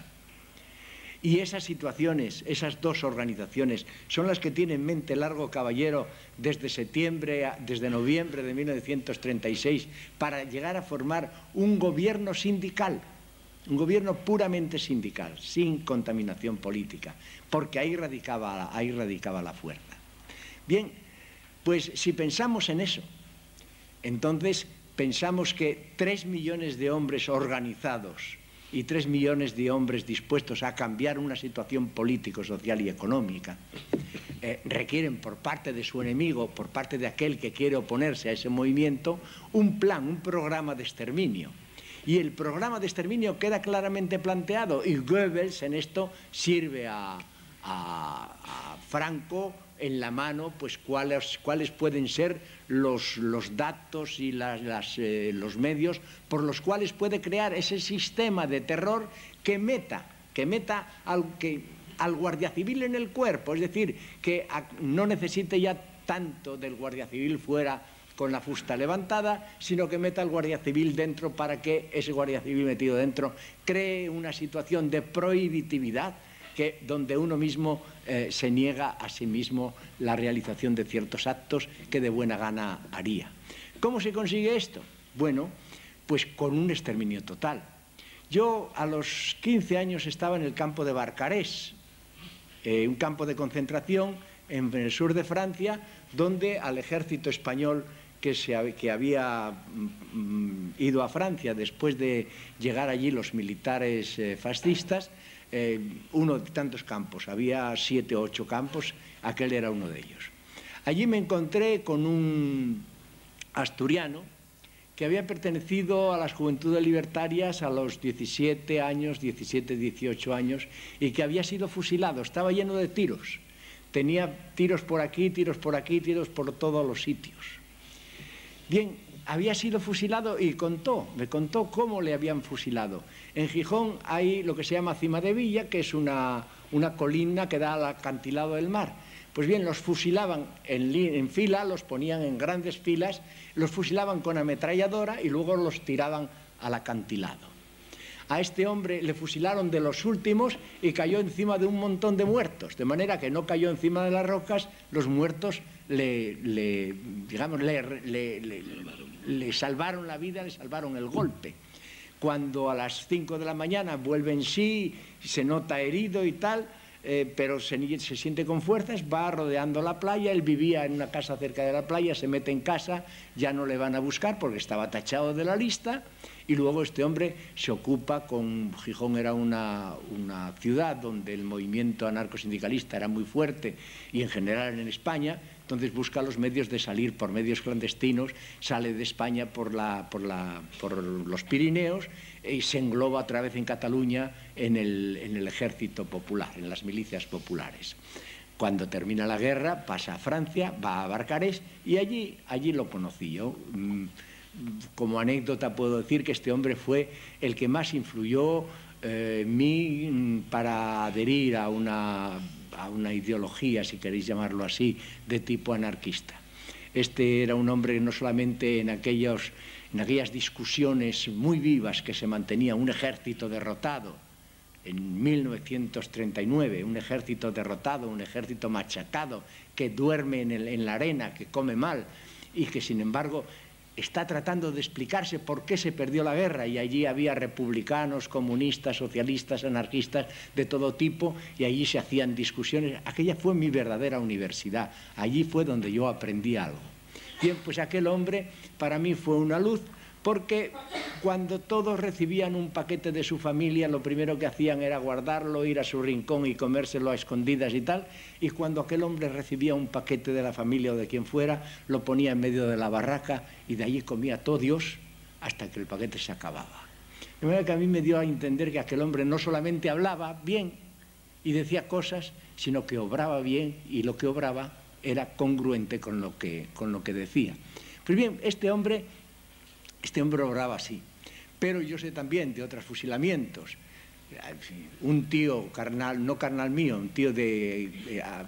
y esas situaciones, esas dos organizaciones, son las que tiene en mente Largo Caballero desde septiembre, desde noviembre de mil novecientos treinta y seis, para llegar a formar un gobierno sindical, un gobierno puramente sindical, sin contaminación política, porque ahí radicaba, ahí radicaba la fuerza. Bien, pues si pensamos en eso, entonces pensamos que tres millones de hombres organizados y tres millones de hombres dispuestos a cambiar una situación político, social y económica, eh, requieren por parte de su enemigo, por parte de aquel que quiere oponerse a ese movimiento, un plan, un programa de exterminio. Y el programa de exterminio queda claramente planteado, y Goebbels en esto sirve a, a, a Franco en la mano, pues cuáles, cuáles pueden ser los, los datos y las, las, eh, los medios por los cuales puede crear ese sistema de terror que meta, que meta al, que, al guardia civil en el cuerpo, es decir, que a, no necesite ya tanto del guardia civil fuera con la fusta levantada, sino que meta al guardia civil dentro para que ese guardia civil metido dentro cree una situación de prohibitividad, que donde uno mismo eh, se niega a sí mismo la realización de ciertos actos que de buena gana haría. ¿Cómo se consigue esto? Bueno, pues con un exterminio total. Yo a los quince años estaba en el campo de Barcarès, eh, un campo de concentración en el sur de Francia, donde al ejército español que, se, que había mm, ido a Francia después de llegar allí los militares eh, fascistas, Eh, uno de tantos campos, había siete o ocho campos, aquel era uno de ellos. Allí me encontré con un asturiano que había pertenecido a las Juventudes Libertarias a los diecisiete años, diecisiete, dieciocho años, y que había sido fusilado, estaba lleno de tiros, tenía tiros por aquí, tiros por aquí, tiros por todos los sitios. Bien, había sido fusilado y contó, me contó cómo le habían fusilado. En Gijón hay lo que se llama Cima de Villa, que es una, una colina que da al acantilado del mar. Pues bien, los fusilaban en, en fila, los ponían en grandes filas, los fusilaban con ametralladora y luego los tiraban al acantilado. A este hombre le fusilaron de los últimos y cayó encima de un montón de muertos, de manera que no cayó encima de las rocas, los muertos le, le, digamos, le, le, le, le salvaron la vida, le salvaron el golpe. Cuando a las cinco de la mañana vuelve en sí, se nota herido y tal, eh, pero se, se siente con fuerzas, va rodeando la playa, él vivía en una casa cerca de la playa, se mete en casa, ya no le van a buscar porque estaba tachado de la lista, y luego este hombre se ocupa con... Gijón era una, una ciudad donde el movimiento anarcosindicalista era muy fuerte y en general en España, entonces busca los medios de salir por medios clandestinos, sale de España por, la, por, la, por los Pirineos y se engloba otra vez en Cataluña en el, en el ejército popular, en las milicias populares. Cuando termina la guerra pasa a Francia, va a Barcarès y allí, allí lo conocí yo. Como anécdota puedo decir que este hombre fue el que más influyó eh, en mí para adherir a una, a una ideología, si queréis llamarlo así, de tipo anarquista. Este era un hombre que no solamente en, aquellos, en aquellas discusiones muy vivas que se mantenía un ejército derrotado en mil novecientos treinta y nueve, un ejército derrotado, un ejército machacado, que duerme en, el, en la arena, que come mal y que sin embargo está tratando de explicarse por qué se perdió la guerra, y allí había republicanos, comunistas, socialistas, anarquistas, de todo tipo, y allí se hacían discusiones. Aquella fue mi verdadera universidad, allí fue donde yo aprendí algo. Bien, pues aquel hombre para mí fue una luz, porque cuando todos recibían un paquete de su familia, lo primero que hacían era guardarlo, ir a su rincón y comérselo a escondidas y tal, y cuando aquel hombre recibía un paquete de la familia o de quien fuera, lo ponía en medio de la barraca y de allí comía todo Dios hasta que el paquete se acababa. De manera que a mí me dio a entender que aquel hombre no solamente hablaba bien y decía cosas, sino que obraba bien, y lo que obraba era congruente con lo que, con lo que decía. Pues bien, este hombre... Este hombre obraba así, pero yo sé también de otros fusilamientos. Un tío carnal, no carnal mío, un tío de, de a,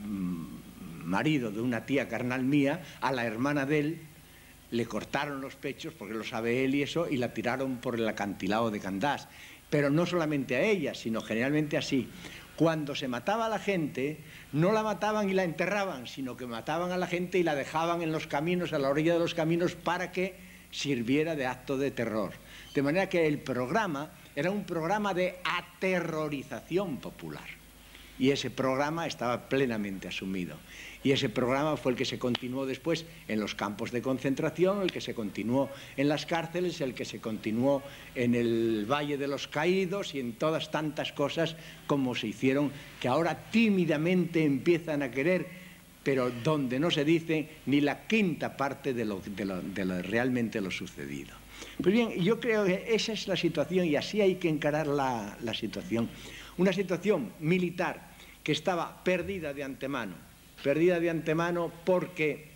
marido de una tía carnal mía, a la hermana de él le cortaron los pechos, porque lo sabe él y eso, y la tiraron por el acantilado de Candás. Pero no solamente a ella, sino generalmente así. Cuando se mataba a la gente, no la mataban y la enterraban, sino que mataban a la gente y la dejaban en los caminos, a la orilla de los caminos, para que sirviera de acto de terror. De manera que el programa era un programa de aterrorización popular, y ese programa estaba plenamente asumido, y ese programa fue el que se continuó después en los campos de concentración, el que se continuó en las cárceles, el que se continuó en el Valle de los Caídos y en todas tantas cosas como se hicieron, que ahora tímidamente empiezan a querer, pero donde no se dice ni la quinta parte de lo, de lo, de lo realmente lo sucedido. Pues bien, yo creo que esa es la situación, y así hay que encarar la, la situación. Una situación militar que estaba perdida de antemano, perdida de antemano porque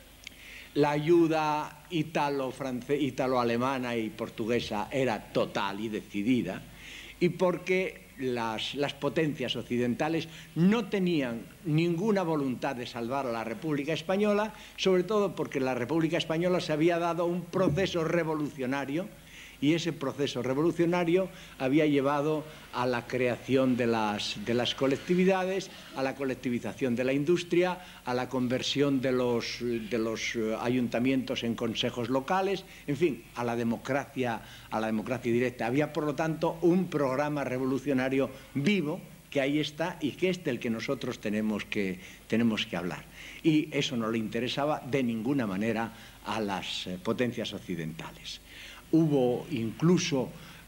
la ayuda italo-alemana y portuguesa era total y decidida, y porque Las, las potencias occidentales no tenían ninguna voluntad de salvar a la República Española, sobre todo porque la República Española se había dado un proceso revolucionario, y ese proceso revolucionario había llevado a la creación de las, de las colectividades, a la colectivización de la industria, a la conversión de los, de los ayuntamientos en consejos locales, en fin, a la democracia, a la democracia directa. Había, por lo tanto, un programa revolucionario vivo, que ahí está y que es del que nosotros tenemos que, tenemos que hablar. Y eso no le interesaba de ninguna manera a las potencias occidentales. Hubo incluso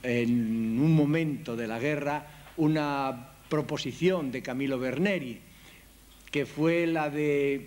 en un momento de la guerra una proposición de Camilo Berneri, que fue la de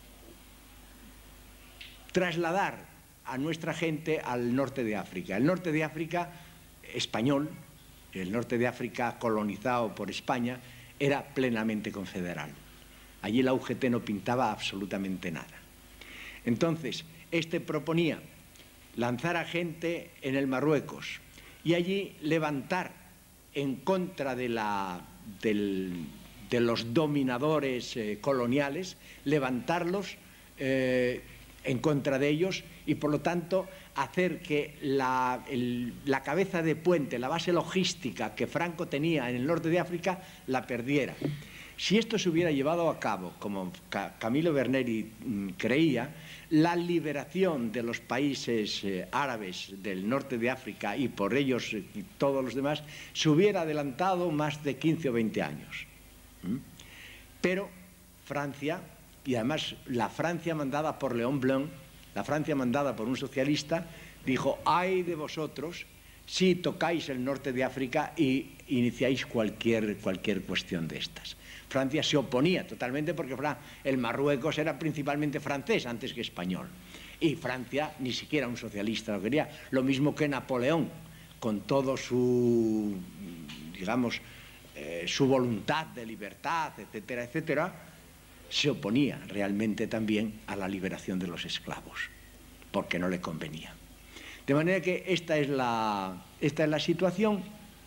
trasladar a nuestra gente al norte de África. El norte de África español, el norte de África colonizado por España, era plenamente confederal. Allí la U G T no pintaba absolutamente nada. Entonces, este proponía lanzar a gente en el Marruecos y allí levantar en contra de, la, del, de los dominadores eh, coloniales, levantarlos eh, en contra de ellos, y por lo tanto hacer que la, el, la cabeza de puente, la base logística que Franco tenía en el norte de África, la perdiera. Si esto se hubiera llevado a cabo, como Camilo Berneri mm, creía, la liberación de los países eh, árabes del norte de África, y por ellos eh, todos los demás, se hubiera adelantado más de quince o veinte años. ¿Mm? Pero Francia, y además la Francia mandada por Léon Blum, la Francia mandada por un socialista, dijo: ay de vosotros si tocáis el norte de África y iniciáis cualquier, cualquier cuestión de estas. Francia se oponía totalmente, porque el Marruecos era principalmente francés antes que español, y Francia ni siquiera un socialista lo quería, lo mismo que Napoleón, con todo su, digamos, eh, su voluntad de libertad, etcétera, etcétera, se oponía realmente también a la liberación de los esclavos, porque no le convenía. De manera que esta es la, esta es la situación,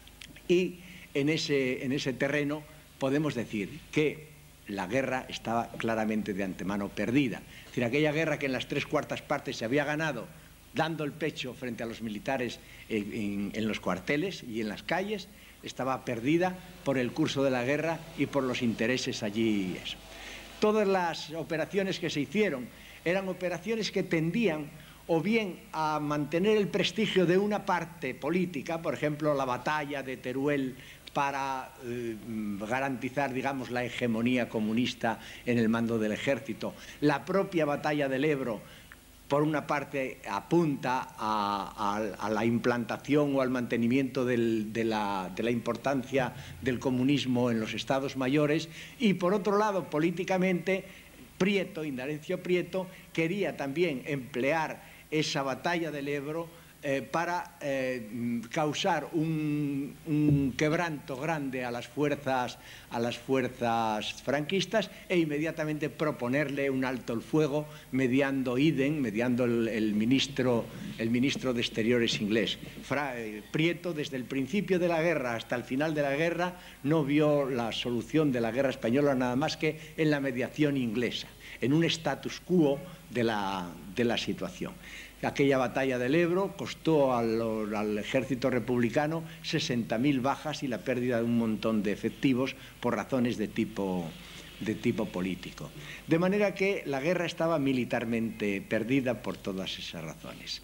y en ese, en ese terreno podemos decir que la guerra estaba claramente de antemano perdida. Es decir, aquella guerra que en las tres cuartas partes se había ganado dando el pecho frente a los militares en, en, en los cuarteles y en las calles, estaba perdida por el curso de la guerra y por los intereses allí. Eso. Todas las operaciones que se hicieron eran operaciones que tendían o bien a mantener el prestigio de una parte política, por ejemplo, la batalla de Teruel para eh, garantizar, digamos, la hegemonía comunista en el mando del ejército. La propia batalla del Ebro, por una parte, apunta a, a, a la implantación o al mantenimiento del, de, la, de la importancia del comunismo en los estados mayores, y por otro lado, políticamente, Prieto, Indalencio Prieto, quería también emplear esa batalla del Ebro Eh, para eh, causar un, un quebranto grande a las fuerzas a las fuerzas franquistas e inmediatamente proponerle un alto el fuego mediando Eden, mediando el, el ministro el ministro de Exteriores inglés. Fra, eh, Prieto, desde el principio de la guerra hasta el final de la guerra, no vio la solución de la guerra española nada más que en la mediación inglesa, en un status quo de la, de la situación. Aquella batalla del Ebro costó al, al ejército republicano sesenta mil bajas y la pérdida de un montón de efectivos por razones de tipo, de tipo político. De manera que la guerra estaba militarmente perdida por todas esas razones.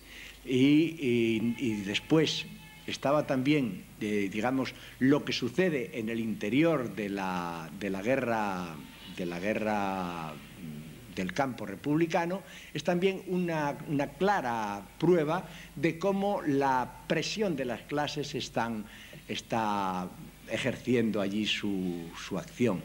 Y, y, y después estaba también, eh, digamos, lo que sucede en el interior de la, de la guerra, de la guerra del campo republicano, es también una, una clara prueba de cómo la presión de las clases están, está ejerciendo allí su, su acción.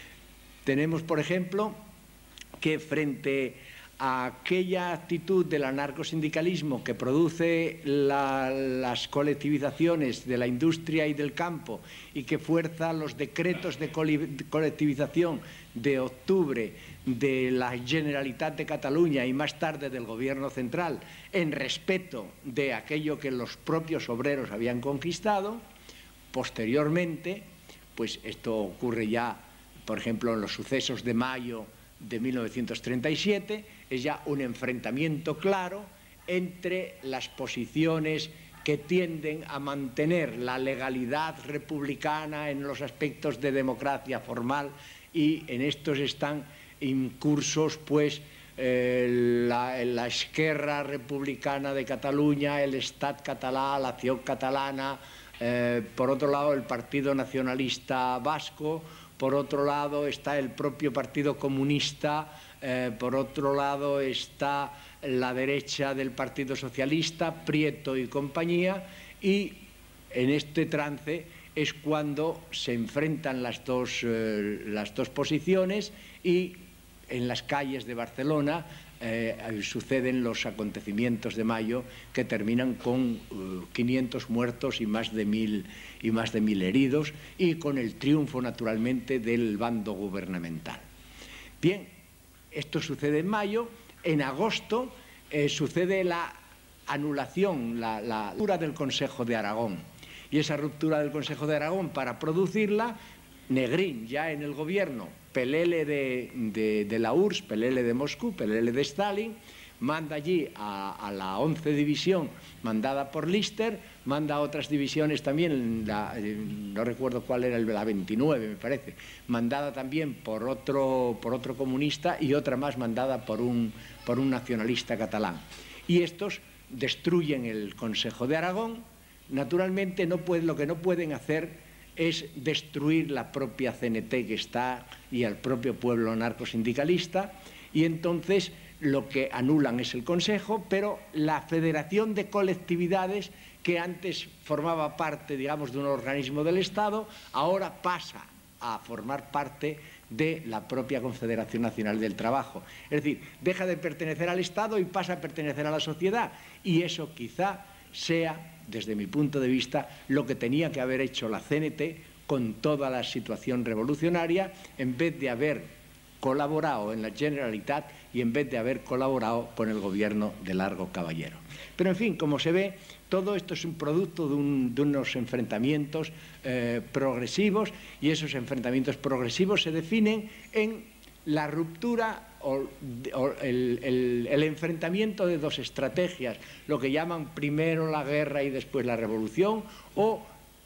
Tenemos, por ejemplo, que frente a aquella actitud del anarcosindicalismo que produce la, las colectivizaciones de la industria y del campo y que fuerza los decretos de colectivización de octubre de la Generalitat de Cataluña y más tarde del Gobierno central en respeto de aquello que los propios obreros habían conquistado, posteriormente, pues esto ocurre ya, por ejemplo, en los sucesos de mayo de mil novecientos treinta y siete, es ya un enfrentamiento claro entre las posiciones que tienden a mantener la legalidad republicana en los aspectos de democracia formal, y en estos están incursos pues eh, la, la Esquerra Republicana de Cataluña, el Estat català, la Acció Catalana, eh, por otro lado el Partido Nacionalista Vasco, por otro lado está el propio Partido Comunista, eh, por otro lado está la derecha del Partido Socialista, Prieto y compañía, y en este trance es cuando se enfrentan las dos, eh, las dos posiciones, y en las calles de Barcelona eh, suceden los acontecimientos de mayo que terminan con uh, quinientos muertos y más de mil y más de mil heridos, y con el triunfo naturalmente del bando gubernamental. Bien, esto sucede en mayo. En agosto eh, sucede la anulación, la, la ruptura del Consejo de Aragón, y esa ruptura del Consejo de Aragón, para producirla, Negrín, ya en el gobierno, pelele de, de, de la U R S S, pelele de Moscú, pelele de Stalin, manda allí a, a la once división mandada por Lister, manda a otras divisiones también, la, no recuerdo cuál era, la veintinueve me parece, mandada también por otro, por otro comunista, y otra más mandada por un, por un nacionalista catalán. Y estos destruyen el Consejo de Aragón. Naturalmente no puede, lo que no pueden hacer es destruir la propia C N T que está y al propio pueblo anarcosindicalista, y entonces lo que anulan es el Consejo, pero la Federación de Colectividades, que antes formaba parte, digamos, de un organismo del Estado, ahora pasa a formar parte de la propia Confederación Nacional del Trabajo. Es decir, deja de pertenecer al Estado y pasa a pertenecer a la sociedad, y eso quizá sea, desde mi punto de vista, lo que tenía que haber hecho la C N T con toda la situación revolucionaria, en vez de haber colaborado en la Generalitat y en vez de haber colaborado con el gobierno de Largo Caballero. Pero, en fin, como se ve, todo esto es un producto de, un, de unos enfrentamientos eh, progresivos, y esos enfrentamientos progresivos se definen en la ruptura o, o el, el, el enfrentamiento de dos estrategias, lo que llaman primero la guerra y después la revolución, o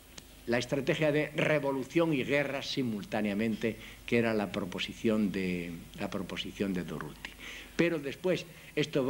la estrategia de revolución y guerra simultáneamente, que era la proposición de, la proposición de Durruti. Pero después esto va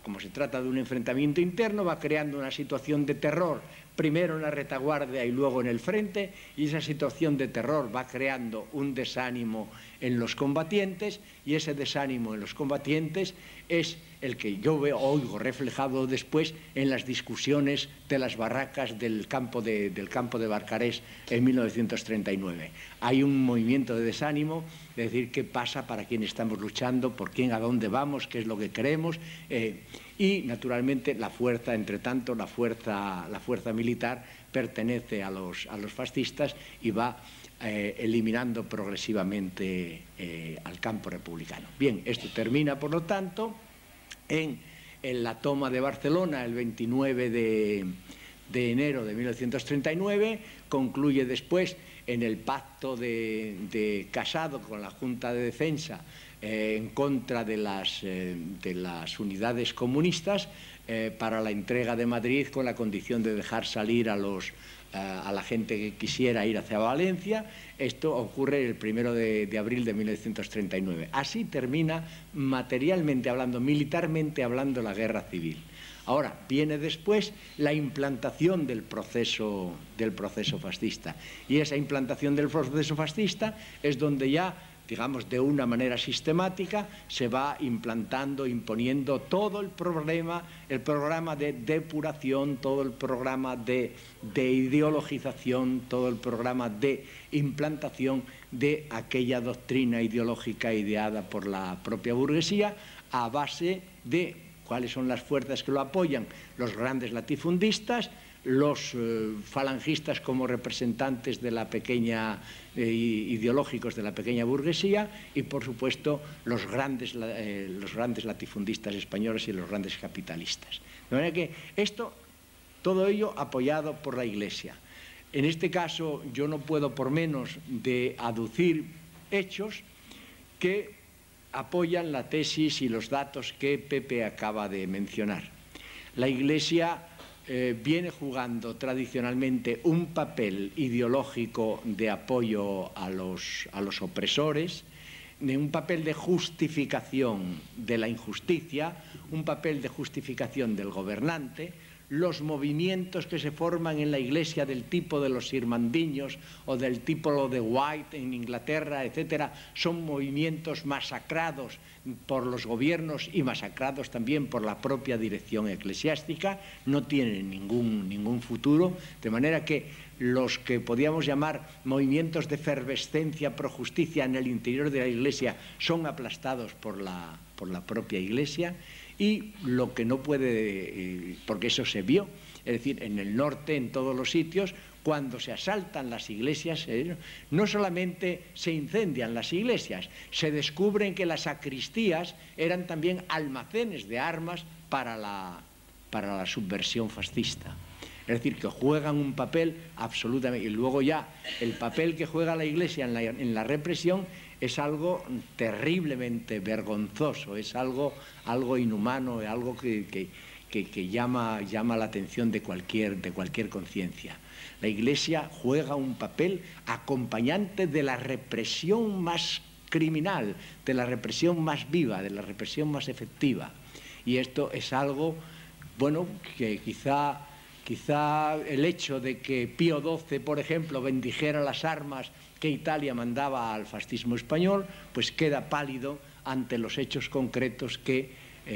como se trata de un enfrentamiento interno, va creando una situación de terror, primero en la retaguardia y luego en el frente, y esa situación de terror va creando un desánimo en los combatientes, y ese desánimo en los combatientes es el que yo veo, oigo reflejado después en las discusiones de las barracas del campo de, del campo de Barcarés en mil novecientos treinta y nueve. Hay un movimiento de desánimo, de decir qué pasa, para quién estamos luchando, por quién, a dónde vamos, qué es lo que queremos, eh, y naturalmente la fuerza, entre tanto, la fuerza, la fuerza militar pertenece a los, a los fascistas y va eh, eliminando progresivamente eh, al campo republicano. Bien, esto termina, por lo tanto, en, en la toma de Barcelona el veintinueve de enero de mil novecientos treinta y nueve, concluye después en el pacto de, de Casado con la Junta de Defensa eh, en contra de las, eh, de las unidades comunistas eh, para la entrega de Madrid, con la condición de dejar salir a, los, eh, a la gente que quisiera ir hacia Valencia. Esto ocurre el primero de, de abril de mil novecientos treinta y nueve. Así termina, materialmente hablando, militarmente hablando, la guerra civil. Ahora, viene después la implantación del proceso, del proceso fascista. Y esa implantación del proceso fascista es donde ya, digamos, de una manera sistemática, se va implantando, imponiendo todo el problema, el programa de depuración, todo el programa de, de ideologización, todo el programa de implantación de aquella doctrina ideológica ideada por la propia burguesía, a base de cuáles son las fuerzas que lo apoyan: los grandes latifundistas, los eh, falangistas como representantes de la pequeña, eh, ideológicos de la pequeña burguesía, y por supuesto los grandes, eh, los grandes latifundistas españoles y los grandes capitalistas. De manera que esto, todo ello apoyado por la Iglesia. En este caso yo no puedo por menos de aducir hechos que apoyan la tesis y los datos que Pepe acaba de mencionar. La Iglesia eh, viene jugando tradicionalmente un papel ideológico de apoyo a los, a los opresores, de un papel de justificación de la injusticia, un papel de justificación del gobernante. Los movimientos que se forman en la Iglesia del tipo de los irmandiños o del tipo lo de White en Inglaterra, etcétera, son movimientos masacrados por los gobiernos y masacrados también por la propia dirección eclesiástica, no tienen ningún, ningún futuro, de manera que los que podíamos llamar movimientos de efervescencia pro justicia en el interior de la Iglesia son aplastados por la, por la propia Iglesia. Y lo que no puede, porque eso se vio, es decir, en el norte, en todos los sitios, cuando se asaltan las iglesias, no solamente se incendian las iglesias, se descubren que las sacristías eran también almacenes de armas para la, para la subversión fascista. Es decir, que juegan un papel absolutamente... Y luego ya el papel que juega la Iglesia en la, en la represión es algo terriblemente vergonzoso, es algo, algo inhumano, algo que, que, que, que llama, llama la atención de cualquier, de cualquier conciencia. La Iglesia juega un papel acompañante de la represión más criminal, de la represión más viva, de la represión más efectiva. Y esto es algo, bueno, que quizá... Quizá el hecho de que Pío doce, por ejemplo, bendijera las armas que Italia mandaba al fascismo español, pues queda pálido ante los hechos concretos que,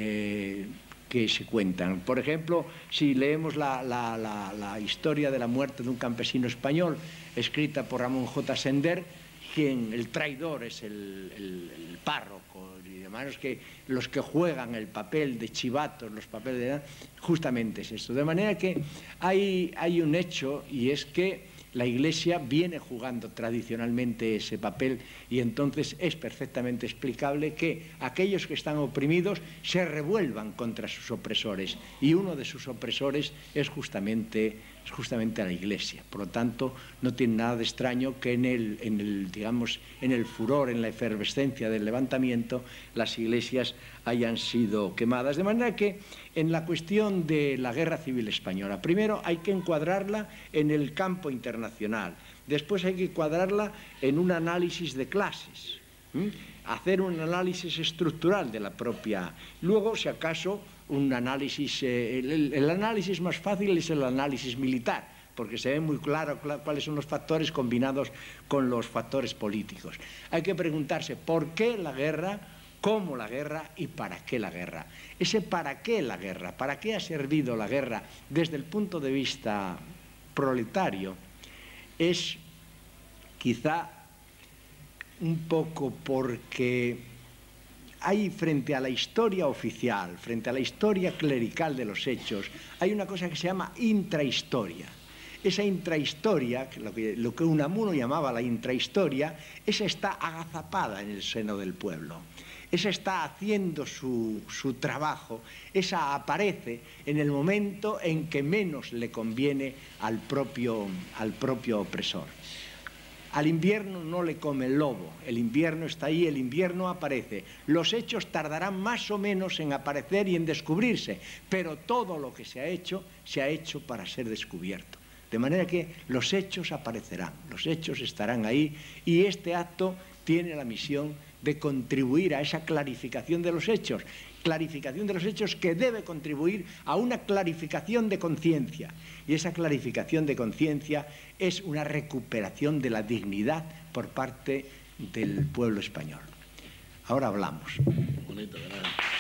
eh, que se cuentan. Por ejemplo, si leemos la, la, la, la historia de la muerte de un campesino español, escrita por Ramón J. Sender, quien el traidor es el, el, el párroco, y demás, que los que juegan el papel de chivatos, los papeles de... justamente es esto. De manera que hay, hay un hecho, y es que la Iglesia viene jugando tradicionalmente ese papel, y entonces es perfectamente explicable que aquellos que están oprimidos se revuelvan contra sus opresores, y uno de sus opresores es justamente, es justamente la Iglesia. Por lo tanto, no tiene nada de extraño que en el, en el, digamos, en el furor, en la efervescencia del levantamiento, las iglesias hayan sido quemadas. De manera que en la cuestión de la Guerra Civil Española, primero hay que encuadrarla en el campo internacional, después hay que encuadrarla en un análisis de clases, ¿sí? Hacer un análisis estructural de la propia, luego, si acaso, un análisis, eh, el, el análisis más fácil es el análisis militar, porque se ve muy claro cuáles son los factores combinados con los factores políticos. Hay que preguntarse por qué la guerra, cómo la guerra y para qué la guerra. Ese para qué la guerra, para qué ha servido la guerra desde el punto de vista proletario, es quizá un poco porque hay, frente a la historia oficial, frente a la historia clerical de los hechos, hay una cosa que se llama intrahistoria. Esa intrahistoria, lo que, lo que Unamuno llamaba la intrahistoria, esa está agazapada en el seno del pueblo. Esa está haciendo su, su trabajo, esa aparece en el momento en que menos le conviene al propio, al propio opresor. Al invierno no le come el lobo, el invierno está ahí, el invierno aparece. Los hechos tardarán más o menos en aparecer y en descubrirse, pero todo lo que se ha hecho, se ha hecho para ser descubierto. De manera que los hechos aparecerán, los hechos estarán ahí y este acto tiene la misión de contribuir a esa clarificación de los hechos, clarificación de los hechos que debe contribuir a una clarificación de conciencia. Y esa clarificación de conciencia es una recuperación de la dignidad por parte del pueblo español. Ahora hablamos. Bonito, ¿verdad?